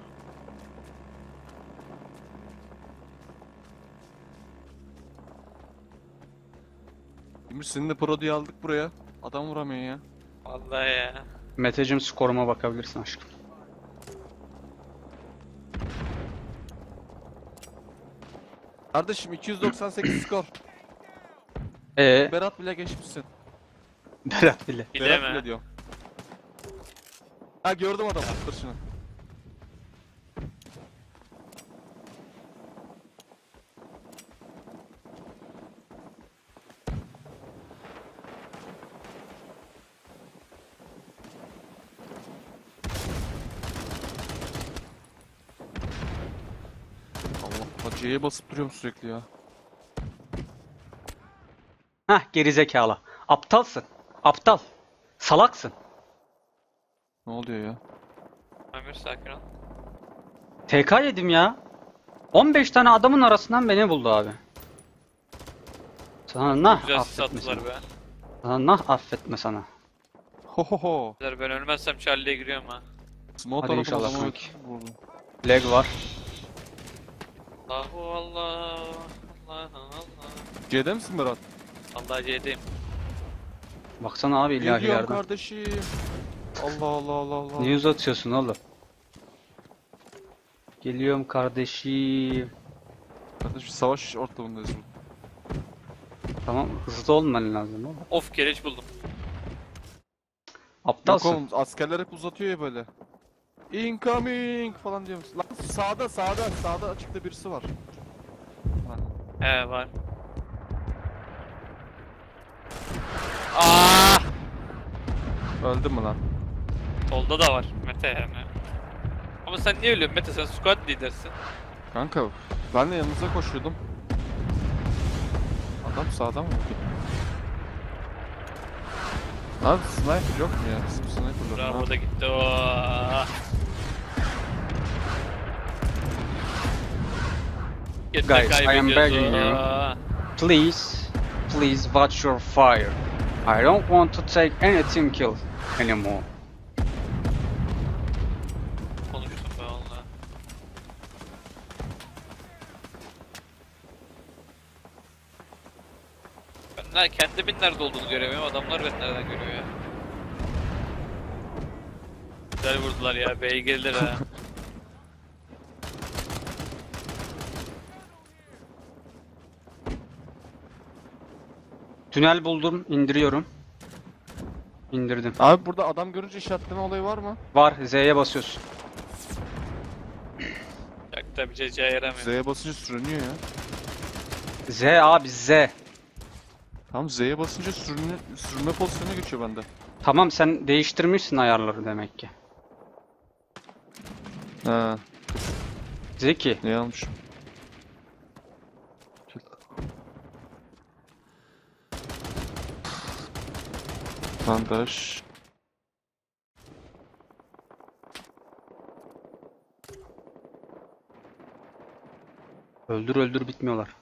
Speaker 3: Emir seni de pro diye aldık buraya. Adam vuramıyor ya.
Speaker 1: Vallahi ya.
Speaker 2: Meteciğim, skoruma bakabilirsin aşkım.
Speaker 3: Kardeşim 298 skor.
Speaker 2: Ee,
Speaker 3: Berat bile geçmişsin.
Speaker 2: Berat bile.
Speaker 3: Berat
Speaker 1: Bileme.
Speaker 3: bile diyorum. Ha gördüm adamı. Dur şunu. Allah, C'ye basıp duruyorum sürekli ya.
Speaker 2: Hah, gerizekalı. Aptalsın. Aptal. Salaksın.
Speaker 3: Ne oluyor ya?
Speaker 1: Ömür sakin ol.
Speaker 2: TK yedim ya. 15 tane adamın arasından beni buldu abi. Sana nah
Speaker 1: Güzel sis
Speaker 2: affetme
Speaker 1: attılar
Speaker 2: sana.
Speaker 1: be.
Speaker 2: Sana nah affetme sana.
Speaker 3: Ho ho ho.
Speaker 1: Ben ölmezsem Charlie'ye giriyorum ha.
Speaker 3: Smoke
Speaker 2: Hadi
Speaker 3: tarafına
Speaker 2: inşallah
Speaker 3: adamı
Speaker 2: kanki.
Speaker 3: vurdum.
Speaker 2: Leg var.
Speaker 1: Allahu Allah. Allah Allah.
Speaker 3: C'de misin Berat?
Speaker 1: Allah C'deyim.
Speaker 2: Baksana abi
Speaker 3: Geliyorum
Speaker 2: ilahilerden.
Speaker 3: kardeşim. Allah Allah Allah Allah.
Speaker 2: Niye uzatıyorsun oğlum? Geliyorum kardeşim.
Speaker 3: Kardeşim savaş ortamındayız burada.
Speaker 2: Tamam, hızlı olman lazım oğlum.
Speaker 1: Of kereç buldum.
Speaker 3: Yok
Speaker 2: Aptalsın.
Speaker 3: oğlum askerler hep uzatıyor ya böyle. Incoming falan diyor musun? Lan sağda açıkta birisi var. Ha.
Speaker 1: He var. Aa!
Speaker 3: Öldü mü lan?
Speaker 1: Solda da var Mete yani. Ama sen niye ölüyorsun Mete, sen squad lidersin.
Speaker 3: Kanka ben de yanınıza koşuyordum. Adam sağdan mı? Abi sniper yok mu ya? Bizim sniper'lar.
Speaker 1: Bravo da gitti o.
Speaker 2: Guys, I am begging you. Please watch your fire. I don't want to take any team kill anymore.
Speaker 1: Konuştum be valla. Kendimin nerede olduğunu göremiyorum, adamlar beni nereden görüyor ya. Güzel vurdular ya. B'ye geldiler ha.
Speaker 2: Tünel buldum, indiriyorum. İndirdim.
Speaker 3: Abi burada adam görünce işaretleme olayı var mı?
Speaker 2: Var, Z'ye basıyorsun.
Speaker 1: Yok tabi CC'ye yaramıyor.
Speaker 3: Z'ye basınca sürünüyor ya.
Speaker 2: Z abi Z.
Speaker 3: Tamam Z'ye basınca sürünme pozisyonuna geçiyor bende.
Speaker 2: Tamam sen değiştirmişsin ayarları demek ki.
Speaker 3: He,
Speaker 2: Zeki.
Speaker 3: ne yanlış? Bandaj.
Speaker 2: Öldür öldür bitmiyorlar.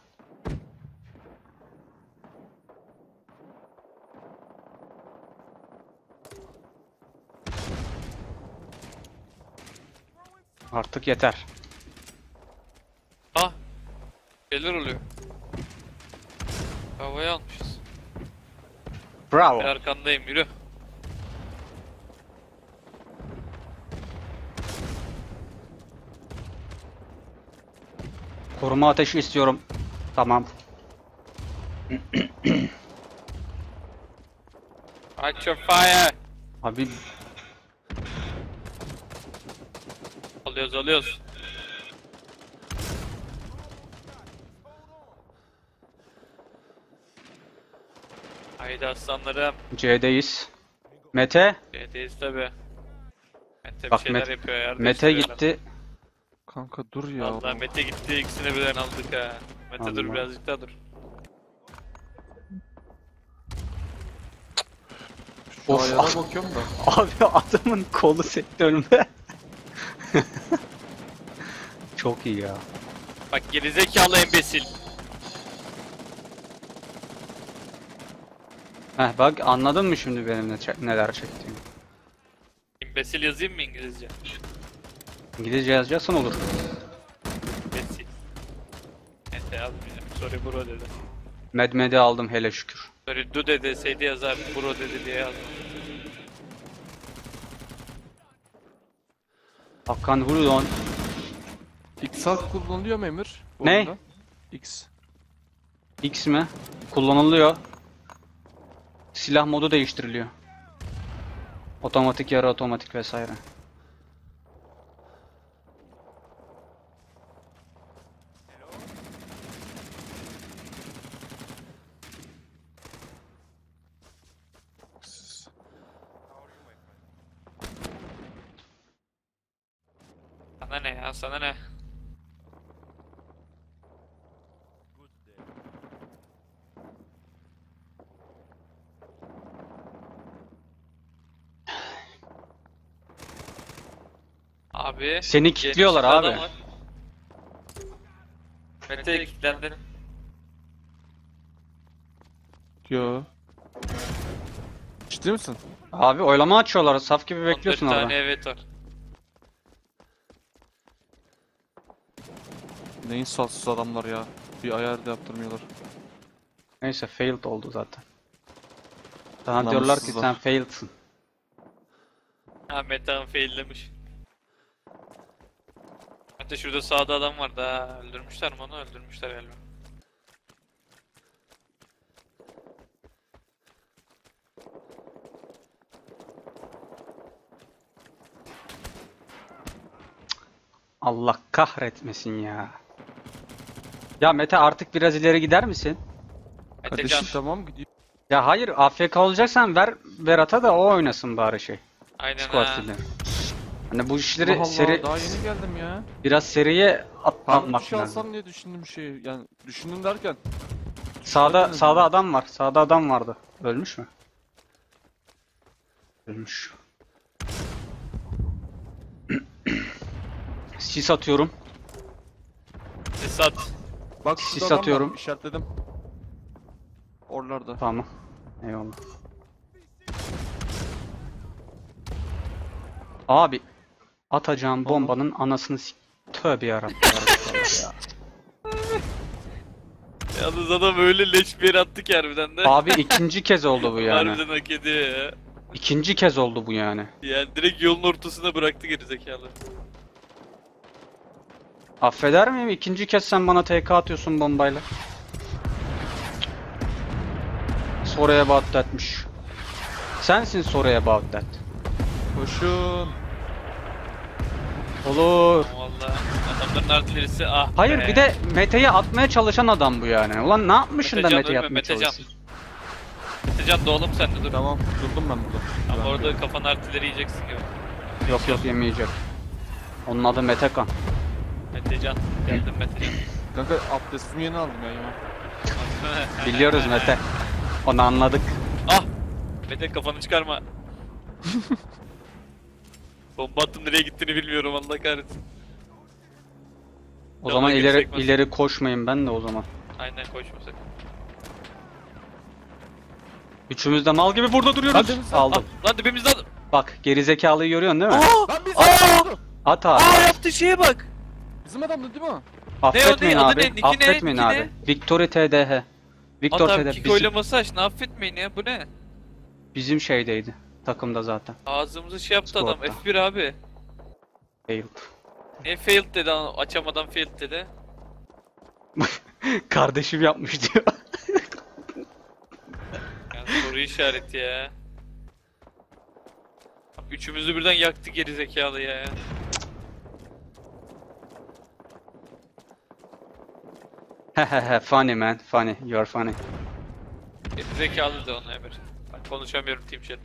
Speaker 2: Artık yeter.
Speaker 1: Ah! Şeyler oluyor. Havaya almışız.
Speaker 2: Bravo.
Speaker 1: Ben arkandayım, yürü.
Speaker 2: Koruma ateşi istiyorum. Tamam.
Speaker 1: Aç your fire!
Speaker 2: Abi
Speaker 1: Alıyoruz. Haydi aslanlarım.
Speaker 2: C'deyiz. Mete.
Speaker 1: C'deyiz tabi. Mete bir
Speaker 2: Bak
Speaker 1: şeyler
Speaker 2: Mete-
Speaker 1: yapıyor ya.
Speaker 2: Mete gitti.
Speaker 3: Kanka dur ya.
Speaker 1: Vallahi Mete gitti, ikisini birden aldık ha. Mete dur
Speaker 2: Allah.
Speaker 1: birazcık daha dur.
Speaker 3: Şu
Speaker 2: Of.
Speaker 3: ayara bakıyorum da.
Speaker 2: Abi adamın kolu sekti önümde. Çok iyi ya.
Speaker 1: Bak gerizekalı embesil.
Speaker 2: Heh bak anladın mı şimdi benim neler çektiğimi?
Speaker 1: İmbesil yazayım mı İngilizce?
Speaker 2: İngilizce yazacaksan olur.
Speaker 1: İmbesil. Mete yazmayacağım. Sorry bro dedi.
Speaker 2: Medmedi aldım hele şükür.
Speaker 1: Sorry do dedi deseydi yazar. Bro dedi diye yazdım.
Speaker 2: Hakan Hulon.
Speaker 3: XR kullanılıyor mu Emir? Bu
Speaker 2: Ne?
Speaker 3: oyunda? X.
Speaker 2: X mi? Kullanılıyor. Silah modu değiştiriliyor. Otomatik yarı otomatik vesaire.
Speaker 1: Sana ne ya, sana ne? Abi.
Speaker 2: Seni kilitliyorlar
Speaker 1: genç
Speaker 2: abi.
Speaker 1: adam var. Mete kilitlendin.
Speaker 3: Yo. Ciddi misin?
Speaker 2: Abi oylama açıyorlar. Saf gibi
Speaker 1: 14
Speaker 2: bekliyorsun
Speaker 1: tane
Speaker 2: orada.
Speaker 1: evet var.
Speaker 3: Neyin satsız adamlar ya. Bir ayar da yaptırmıyorlar.
Speaker 2: Neyse failed oldu zaten. Sana diyorlar ki
Speaker 3: Namussuzlar.
Speaker 2: sen failed'sın.
Speaker 1: Ha Metehan faillemiş. Mete şurada sağda adam vardı ha. Öldürmüşler mi onu? Öldürmüşler galiba.
Speaker 2: Allah kahretmesin ya. Ya Mete artık biraz ileri gider misin?
Speaker 1: Metecan.
Speaker 3: Kardeşim tamam gidiyor.
Speaker 2: Ya hayır AFK olacaksan ver Berat'a da o oynasın bari şey.
Speaker 1: Aynen
Speaker 2: Squad
Speaker 1: ha.
Speaker 2: kill'leri. Hani bu işleri
Speaker 3: Allah Allah,
Speaker 2: seri
Speaker 3: daha yeni geldim ya.
Speaker 2: biraz seriye
Speaker 3: Farklı bir
Speaker 2: atlatmak
Speaker 3: şey
Speaker 2: lazım.
Speaker 3: alsam diye düşündüm şey. Yani düşündüm derken.
Speaker 2: Sağda adam var. Sağda adam vardı. Ölmüş mü? Ölmüş. Sis atıyorum.
Speaker 1: Esat.
Speaker 3: Bak
Speaker 2: Sis
Speaker 3: şurada adam var,
Speaker 2: atıyorum.
Speaker 3: işaretledim. Oralarda.
Speaker 2: Tamam. Eyvallah. Abi atacağım bombanın anasını tövbe yarabbim. Ya.
Speaker 1: Yalnız adam öyle leş bir yere attı ki harbiden de.
Speaker 2: Abi ikinci kez oldu bu yani.
Speaker 1: Harbiden hak ediyor ya.
Speaker 2: İkinci kez oldu bu yani.
Speaker 1: Yani direkt yolun ortasına bıraktı gerizekalı.
Speaker 2: Affeder miyim? İkinci kez sen bana TK atıyorsun bombayla. Sorry about that'miş. Sensin sorry about that.
Speaker 3: Koşun.
Speaker 2: Olur.
Speaker 1: Vallahi adamların artillerisi ah
Speaker 2: Hayır
Speaker 1: be.
Speaker 2: bir de Mete'yi atmaya çalışan adam bu yani. Ulan ne yapmışsın da
Speaker 1: Metecan
Speaker 2: Mete'yi
Speaker 1: ölme,
Speaker 2: atmaya
Speaker 1: Metecan.
Speaker 2: çalışıyorsun?
Speaker 1: Metecan doğalım sen de dur.
Speaker 3: Tamam durdum ben burada.
Speaker 1: Ama
Speaker 3: Ben
Speaker 1: orada kafan artilleri yiyeceksin gibi.
Speaker 2: Yok yok yemeyecek. Onun adı Metekan.
Speaker 1: Metecan. Geldim Metecan.
Speaker 3: Kanka abdestimi yeni aldım ya.
Speaker 2: Biliyoruz Mete. Onu anladık.
Speaker 1: Ah! Mete kafanı çıkarma. Bomba attım nereye gittiğini bilmiyorum Allah kahretsin.
Speaker 2: O
Speaker 1: Yoldan
Speaker 2: zaman
Speaker 1: geri
Speaker 2: ileri
Speaker 1: sekmez.
Speaker 2: ileri koşmayın ben de o zaman.
Speaker 1: Aynen koşmasak.
Speaker 2: Üçümüz de mal gibi burada duruyoruz.
Speaker 3: Hadi biz-
Speaker 2: Aldım.
Speaker 1: Ah, lan dibimizde adam.
Speaker 2: Bak gerizekalıyı görüyorsun değil mi?
Speaker 3: Lan biz
Speaker 2: At abi.
Speaker 1: Aa yaptığı şeye bak.
Speaker 3: Bizim adamdı değil mi?
Speaker 2: Affetmeyin
Speaker 1: ne, adı
Speaker 2: abi.
Speaker 1: ne, niki ne,
Speaker 2: Affetmeyin
Speaker 1: niki
Speaker 2: abi.
Speaker 1: ne?
Speaker 2: Victory TDH. Victor
Speaker 1: Adam
Speaker 2: TDH
Speaker 1: kick
Speaker 2: bizim,
Speaker 1: oylaması aç ne affetmeyin ya bu ne?
Speaker 2: bizim şeydeydi. Takımda zaten.
Speaker 1: Ağzımızı şey yaptı adam
Speaker 2: Squad'da.
Speaker 1: F1 abi.
Speaker 2: Failed.
Speaker 1: Niye failed dedi açamadan failed dedi.
Speaker 2: Kardeşim yapmış diyor.
Speaker 1: Yani soru işareti ya. Üçümüzü birden yaktı geri zekalı ya.
Speaker 2: Hehehe funny man. Funny. You are funny.
Speaker 1: Geri zekalı da ona Emir. Ben konuşamıyorum team chat.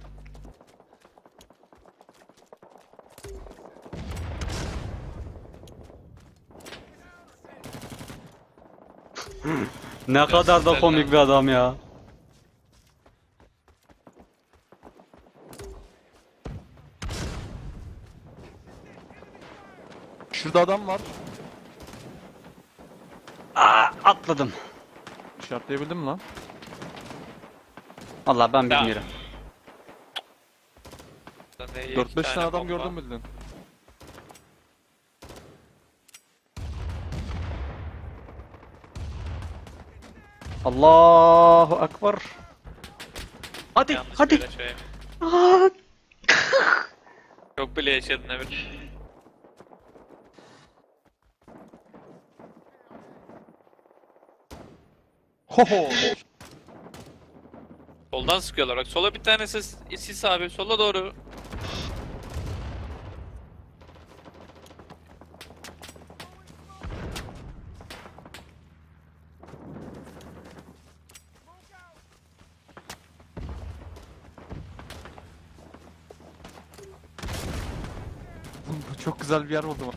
Speaker 2: Ne kadar da
Speaker 1: sizden
Speaker 2: komik
Speaker 1: de-
Speaker 2: bir adam ya.
Speaker 3: Şurada adam var.
Speaker 2: Aa, atladım.
Speaker 3: İşaretleyebildim mi lan?
Speaker 2: Vallahi ben
Speaker 1: Ya.
Speaker 2: bilmiyorum.
Speaker 1: Lan ne, iki
Speaker 3: 4-5 tane adam
Speaker 1: bomba.
Speaker 3: gördüm bildin.
Speaker 2: Allahu Ekber. Hadi
Speaker 1: Yanlış
Speaker 2: hadi.
Speaker 1: bir şey.
Speaker 2: Aa,
Speaker 1: Çok bile yaşadın Emir.
Speaker 3: Hoho.
Speaker 1: Soldan sıkıyorlar bak sola bir tane sis abi sola doğru.
Speaker 3: Çok güzel bir yer buldum.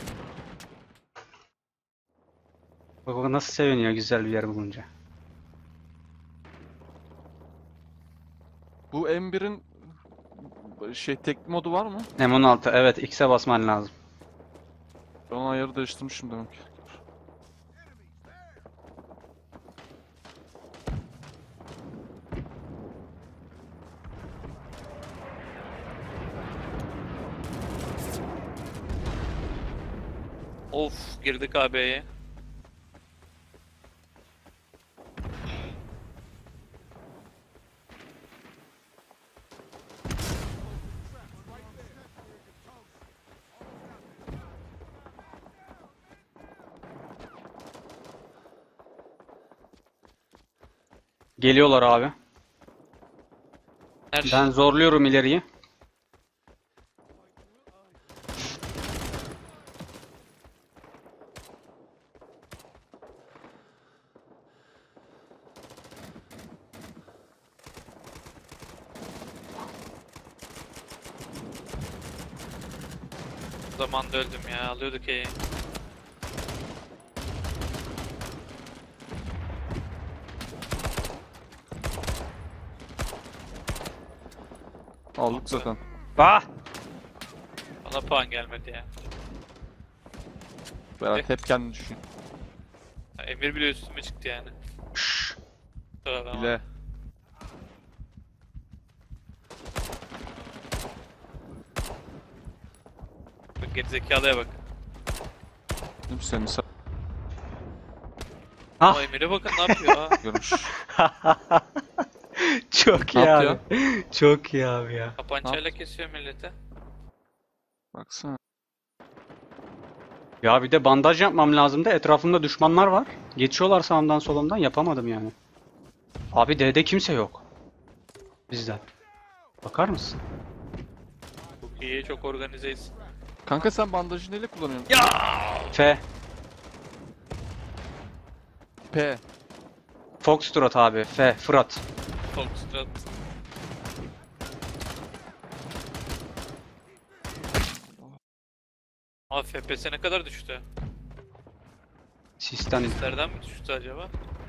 Speaker 2: Bak bak nasıl seviniyor güzel bir yer bulunca.
Speaker 3: Bu M1'in şey tek modu var mı?
Speaker 2: M16 evet X'e basman lazım.
Speaker 3: Ben onu ayarı değiştirmişim demek ki.
Speaker 1: Of girdik AB'ye.
Speaker 2: Geliyorlar abi.
Speaker 1: Nerede?
Speaker 2: Ben zorluyorum ileriyi.
Speaker 1: Zamanda öldüm ya alıyorduk E'yi.
Speaker 3: Aldık zaten.
Speaker 2: Ah!
Speaker 1: Bana puan gelmedi ya.
Speaker 3: Berat hep kendini düşün.
Speaker 1: Ha, Emir bile üstüme çıktı yani.
Speaker 2: Şşş.
Speaker 1: Kusura bakma.
Speaker 3: Bile.
Speaker 1: Bak gerizekalıya bak.
Speaker 3: Değil mi seni sen
Speaker 2: Ah!
Speaker 1: Ama Emir'e bakın ne yapıyor ha.
Speaker 3: görmüş.
Speaker 2: Çok
Speaker 3: Ne
Speaker 2: iyi
Speaker 3: yaptı
Speaker 2: abi. Çok iyi abi ya.
Speaker 1: Tabancayla kesiyor millete.
Speaker 3: Baksana.
Speaker 2: Ya bir de bandaj yapmam lazım da etrafımda düşmanlar var. Geçiyorlar sağımdan solumdan, yapamadım yani. Abi D'de kimse yok. Bizden. Bakar mısın?
Speaker 1: Çok iyi, çok organizeyiz.
Speaker 3: Kanka sen bandajı neyle kullanıyorsun?
Speaker 1: Ya!
Speaker 2: F.
Speaker 3: P.
Speaker 2: Foxtrot abi. F. Fırat.
Speaker 1: Foxtrot. Abi FPS ne kadar düştü?
Speaker 2: Sistem.
Speaker 1: Nereden mi düştü acaba?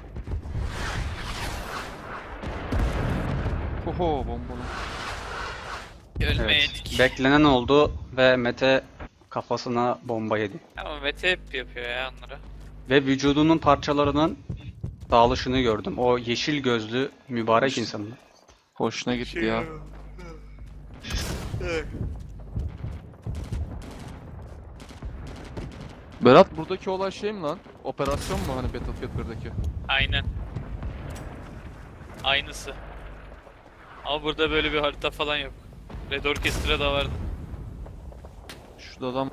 Speaker 3: Oho bombalı.
Speaker 1: Ölmeyedik.
Speaker 2: Evet. Beklenen oldu ve Mete kafasına bomba yedi.
Speaker 1: Ama Mete hep yapıyor ya onları.
Speaker 2: Ve vücudunun parçalarının dağılışını gördüm. O yeşil gözlü mübarek insanın.
Speaker 3: Hoşuna gitti ya. Berat buradaki olay şey mi lan? Operasyon mu hani Battlefield 1'deki?
Speaker 1: Aynen. Aynısı. Ama burada böyle bir harita falan yok. Red Orchestra da vardı.
Speaker 3: Şurada adam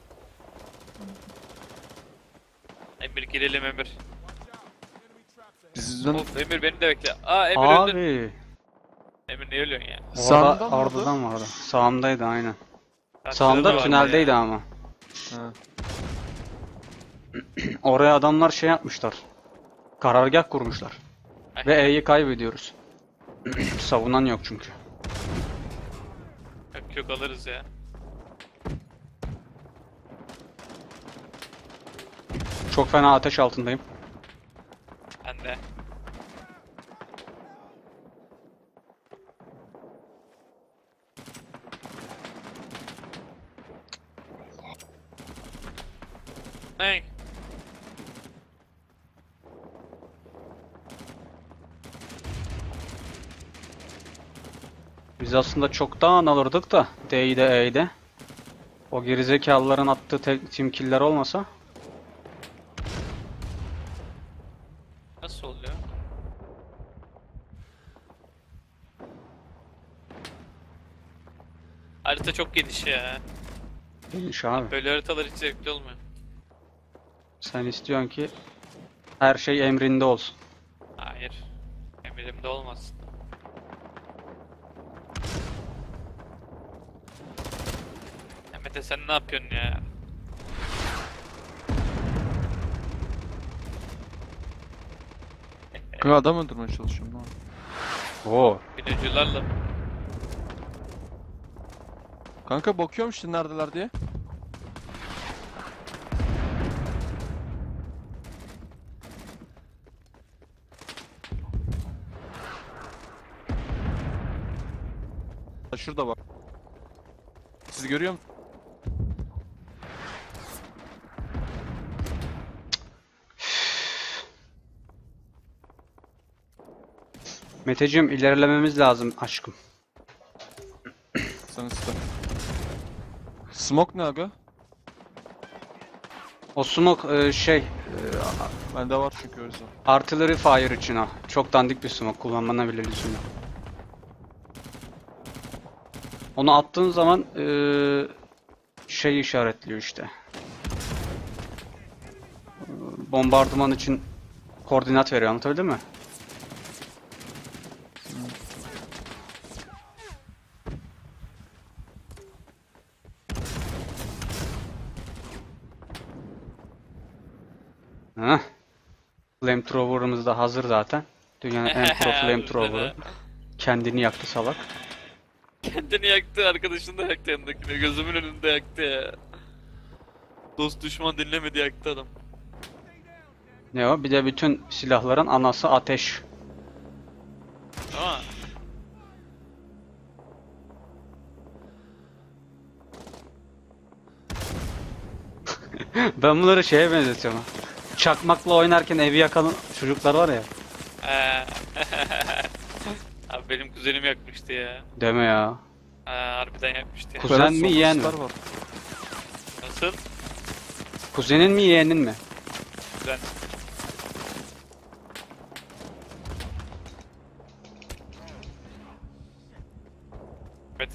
Speaker 1: Emir girelim Emir.
Speaker 3: bizden
Speaker 1: Of Emir beni de bekle. Aa Emir öldü.
Speaker 2: Abi.
Speaker 1: Emir niye ölüyorsun ya?
Speaker 3: Sağında
Speaker 2: Orada
Speaker 3: mı
Speaker 2: Arda'dan vardı. Sağımdaydı aynen.
Speaker 1: Karşıda da
Speaker 2: Sağımda
Speaker 1: vardı
Speaker 2: tüneldeydi
Speaker 1: ya.
Speaker 2: ama.
Speaker 3: ha.
Speaker 2: Oraya adamlar şey yapmışlar. Karargah kurmuşlar.
Speaker 1: Ay.
Speaker 2: Ve E'yi kaybediyoruz. Savunan yok çünkü.
Speaker 1: Yok yok alırız ya.
Speaker 2: Çok fena ateş altındayım.
Speaker 1: Ben de. Ne?
Speaker 2: Biz aslında çoktan alırdık da D'yi de E'yi de. O gerizekalıların attığı team killer olmasa.
Speaker 1: Nasıl oluyor? Harita çok geniş ya.
Speaker 2: Geniş abi.
Speaker 1: Böyle haritalar hiç zevkli olmuyor.
Speaker 2: Sen istiyorsun ki her şey emrinde olsun.
Speaker 1: Hayır. Emrimde olmasın. Mehmet'e sen ne yapıyorsun ya?
Speaker 3: Kanka adam öldürmeye çalışıyorum lan.
Speaker 2: Oo.
Speaker 1: Binocularla.
Speaker 3: Kanka bakıyorum işte neredeler diye. Ha, şurada bak. Siz görüyor musunuz?
Speaker 2: Meteciğim ilerlememiz lazım aşkım.
Speaker 3: Sen iste. Smoke ne aga?
Speaker 2: O smoke
Speaker 3: Bende var çünkü o yüzden.
Speaker 2: artillery fire için o. Çok dandik bir smoke, kullanmana bile lüzum yok. Onu attığın zaman şey işaretliyor işte. Bombardıman için koordinat veriyor, anlatabildim mi? Heh. Flamethrower'ımız da hazır zaten. Dünyanın en pro flamethrower'ı. Kendini yaktı salak.
Speaker 1: Kendini yaktı, arkadaşını da yaktı yanındakini. Gözümün önünde yaktı ya. Dost düşman dinlemedi, yaktı adam.
Speaker 2: Ne o? Bir de bütün silahların anası ateş.
Speaker 1: Ama
Speaker 2: Ben bunları şeye benzetiyorum. Çakmakla oynarken evi yakan çocuklar var ya.
Speaker 1: eee, abi benim kuzenim yakmıştı ya.
Speaker 2: Deme ya.
Speaker 1: Harbiden yakmıştı ya.
Speaker 2: Kuzen mi, yeğen mi?
Speaker 3: Star var.
Speaker 1: Nasıl?
Speaker 2: Kuzenin mi yeğenin mi?
Speaker 1: Kuzen.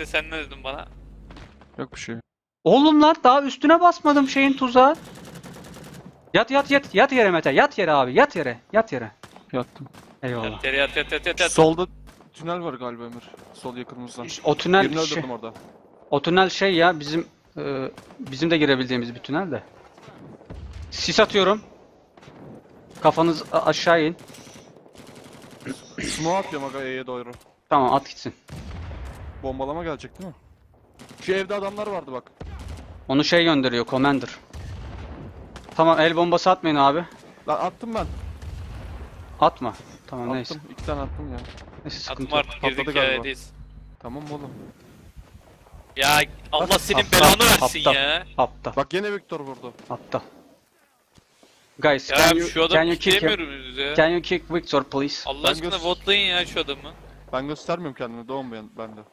Speaker 1: Mete sen ne dedin bana?
Speaker 3: Yok bir şey.
Speaker 2: Oğlum lan daha üstüne basmadım şeyin tuzağı. Yat yat yat yat yere Mete, yat yere abi, yat yere, yat yere.
Speaker 3: Yattım.
Speaker 2: Eyvallah.
Speaker 1: Yat yere yat yat yat yat yat.
Speaker 3: Solda tünel var galiba Emir. Sol yakınımızda.
Speaker 2: O tünel
Speaker 3: Birini
Speaker 2: şey,
Speaker 3: öldürdüm orada.
Speaker 2: o tünel şey ya bizim de girebildiğimiz bir tünel de. Sis atıyorum. Kafanız aşağı in.
Speaker 3: Smoke atıyorum aga E'ye doğru.
Speaker 2: Tamam at gitsin.
Speaker 3: Bombalama gelecek değil mi? Şu evde adamlar vardı bak.
Speaker 2: Onu şey gönderiyor, Commander. Tamam, el bombası atmayın abi.
Speaker 3: Lan attım ben.
Speaker 2: Atma. Tamam neyse.
Speaker 3: Attım. 2 tane attım ya.
Speaker 2: Neyse sıkıntı
Speaker 1: Atma
Speaker 2: yok.
Speaker 1: artık
Speaker 3: Patladı
Speaker 1: girdik
Speaker 3: galiba.
Speaker 1: hikayedeyiz.
Speaker 3: Tamam oğlum.
Speaker 1: Ya Allah senin
Speaker 2: Aptal,
Speaker 1: belanı versin
Speaker 2: aptal.
Speaker 1: ya.
Speaker 2: Aptal.
Speaker 3: Bak gene Victor vurdu.
Speaker 2: Aptal. Guys,
Speaker 1: Ya
Speaker 2: can you,
Speaker 1: şu
Speaker 2: can
Speaker 1: adamı
Speaker 2: you kick him?
Speaker 1: kitleyemiyoruz ya.
Speaker 2: Can you kick Victor please?
Speaker 1: Allah
Speaker 3: Ben
Speaker 1: aşkına
Speaker 3: göz-
Speaker 1: votlayın ya şu adamı.
Speaker 3: Ben göstermiyorum kendimi. Doğum bende.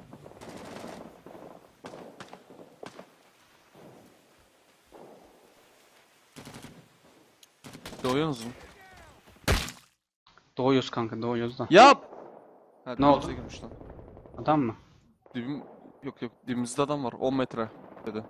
Speaker 3: Doğuyorsunuz mu?
Speaker 2: Doğuyoruz kanka, doğuyoruz da.
Speaker 3: Yap! Ha,
Speaker 2: Ne oldu?
Speaker 3: dibimize girmiş lan.
Speaker 2: Adam mı?
Speaker 3: Dibim... Yok yok dibimizde adam var 10 metre dedi.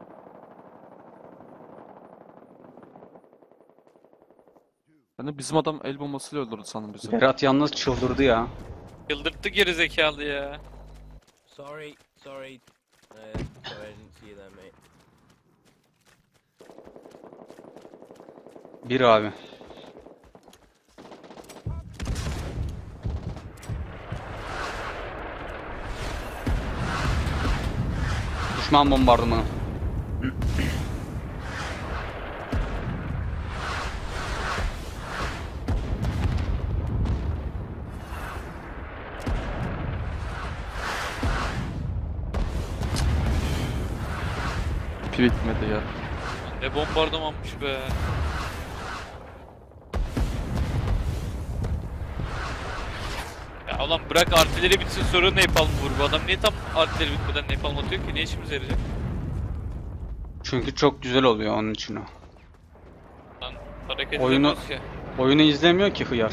Speaker 3: Ben de bizim adam el bombasıyla öldürdü sandım bizi.
Speaker 2: Berat yalnız çıldırdı ya.
Speaker 1: Çıldırttı gerizekalı ya.
Speaker 5: Sorry. Sorry, I didn't see you there, mate.
Speaker 2: Bir abi. Düşman bombardımanı.
Speaker 3: Pil bitmedi ya.
Speaker 1: Ne bombardımanmış be. Ya ulan bırak artileri bitsin sonra napalm vur. Bu adam niye tam artileri bitmeden napalm atıyor ki? Ne işimize yarayacak?
Speaker 2: Çünkü çok güzel oluyor onun için o.
Speaker 1: Lan hareket
Speaker 2: Oyunu-
Speaker 1: edemez ki.
Speaker 2: Oyunu izlemiyor ki hıyar.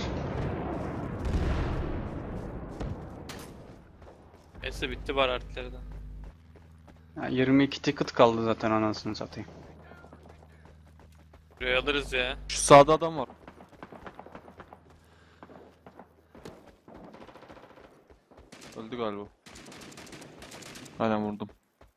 Speaker 1: Neyse bitti var artilerden.
Speaker 2: Ya 22 ticket kaldı zaten anasını satayım.
Speaker 1: Buraya alırız ya.
Speaker 3: Şu sağda adam var. Öldü galiba. Aynen vurdum.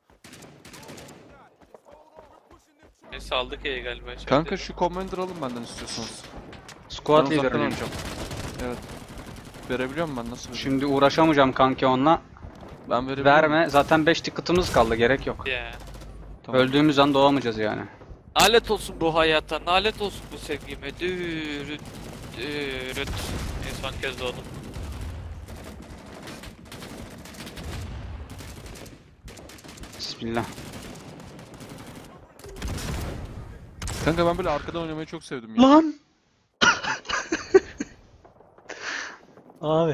Speaker 1: Neyse aldık ya galiba. içeride.
Speaker 3: Kanka şu Commander alın benden istiyorsanız.
Speaker 2: Squad
Speaker 3: Ben
Speaker 2: leader
Speaker 3: uzaktan
Speaker 2: miyim?
Speaker 3: oynayacağım. Evet. Verebiliyor muyum ben nasıl vereyim?
Speaker 2: Şimdi uğraşamayacağım kanki onunla.
Speaker 3: Ben verebiliyor muyum?
Speaker 2: Verme. Zaten 5 ticket'ımız kaldı. Gerek yok.
Speaker 1: Ya.
Speaker 3: Tamam.
Speaker 2: Öldüğümüz an doğamayacağız yani.
Speaker 1: Nalet olsun bu hayata, nalet olsun bu sevgime. Dürüt, dürüt. Neyse son kez doğdum.
Speaker 2: Bismillah.
Speaker 3: Kanka ben böyle arkadan oynamayı çok sevdim ya.
Speaker 2: Lan! Abi.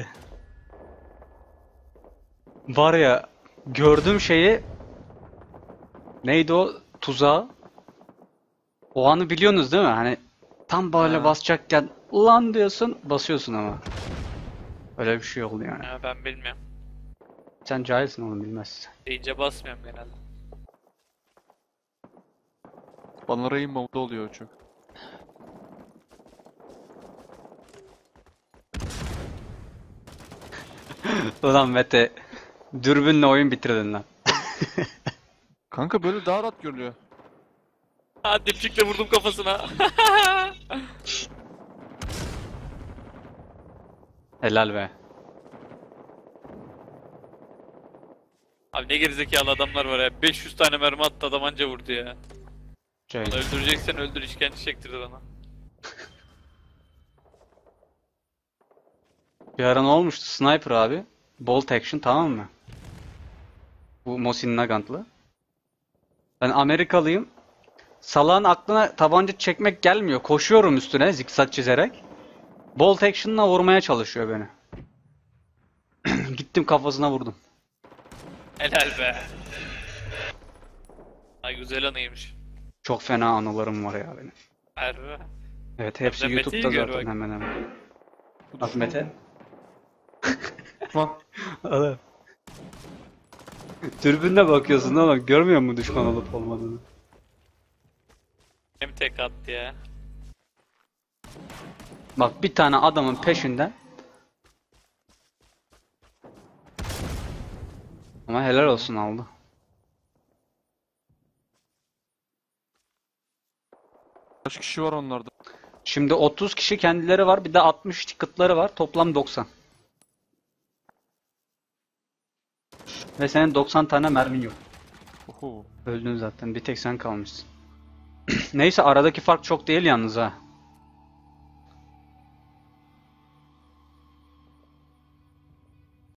Speaker 2: Var ya, gördüğüm şeyi neydi o tuzağı? O anı biliyorsunuz değil mi? Hani tam böyle
Speaker 3: Ha.
Speaker 2: basacakken lan diyorsun, basıyorsun ama. Öyle bir şey oldu yani.
Speaker 1: Ya ben bilmiyorum.
Speaker 2: Sen cahilsin onu bilmezsin.
Speaker 1: Deyince basmıyorum genelde.
Speaker 3: Bana Rainbow'da oluyor çok.
Speaker 2: Ulan Mete, dürbünle oyun bitirdin lan.
Speaker 3: Kanka böyle daha rahat görülüyor.
Speaker 1: Ha dipçikle vurdum kafasına.
Speaker 2: Helal be.
Speaker 1: Abi ne gerizekalı adamlar var ya. 500 tane mermi attı adam anca vurdu ya.
Speaker 2: Cahil.
Speaker 1: Öldüreceksen öldür işkence çektir bana.
Speaker 2: Bir ara ne olmuştu? Sniper abi. Bolt action, tamam mı? Bu Mosin Nagant'lı. Ben Amerikalıyım. Salağın aklına tabanca çekmek gelmiyor. Koşuyorum üstüne zikzak çizerek. Bolt action'la vurmaya çalışıyor beni. Gittim kafasına vurdum.
Speaker 1: Helal be. Ay güzel anıymış.
Speaker 2: Çok fena anılarım var ya benim.
Speaker 1: Harbi.
Speaker 2: Evet, hepsi
Speaker 1: Sen Mete'yi
Speaker 2: YouTube'da
Speaker 1: gör
Speaker 2: zaten
Speaker 1: bak.
Speaker 2: hemen hemen.
Speaker 3: Bu
Speaker 2: Bak
Speaker 3: düşman-
Speaker 2: Mete.
Speaker 3: Lan
Speaker 2: Oğlum. Dürbünle bakıyorsun oğlum. Görmüyor musun düşman olup olmadığını?
Speaker 1: Hem tek attı ya.
Speaker 2: Bak bir tane adamın peşinden. Ama helal olsun aldı.
Speaker 3: Kaç kişi var onlarda?
Speaker 2: Şimdi 30 kişi kendileri var. Bir de 60 ticket'ları var. Toplam 90. Ve senin 90 tane mermin yok.
Speaker 3: Oho.
Speaker 2: Öldün zaten. Bir tek sen kalmışsın. Neyse aradaki fark çok değil yalnız ha.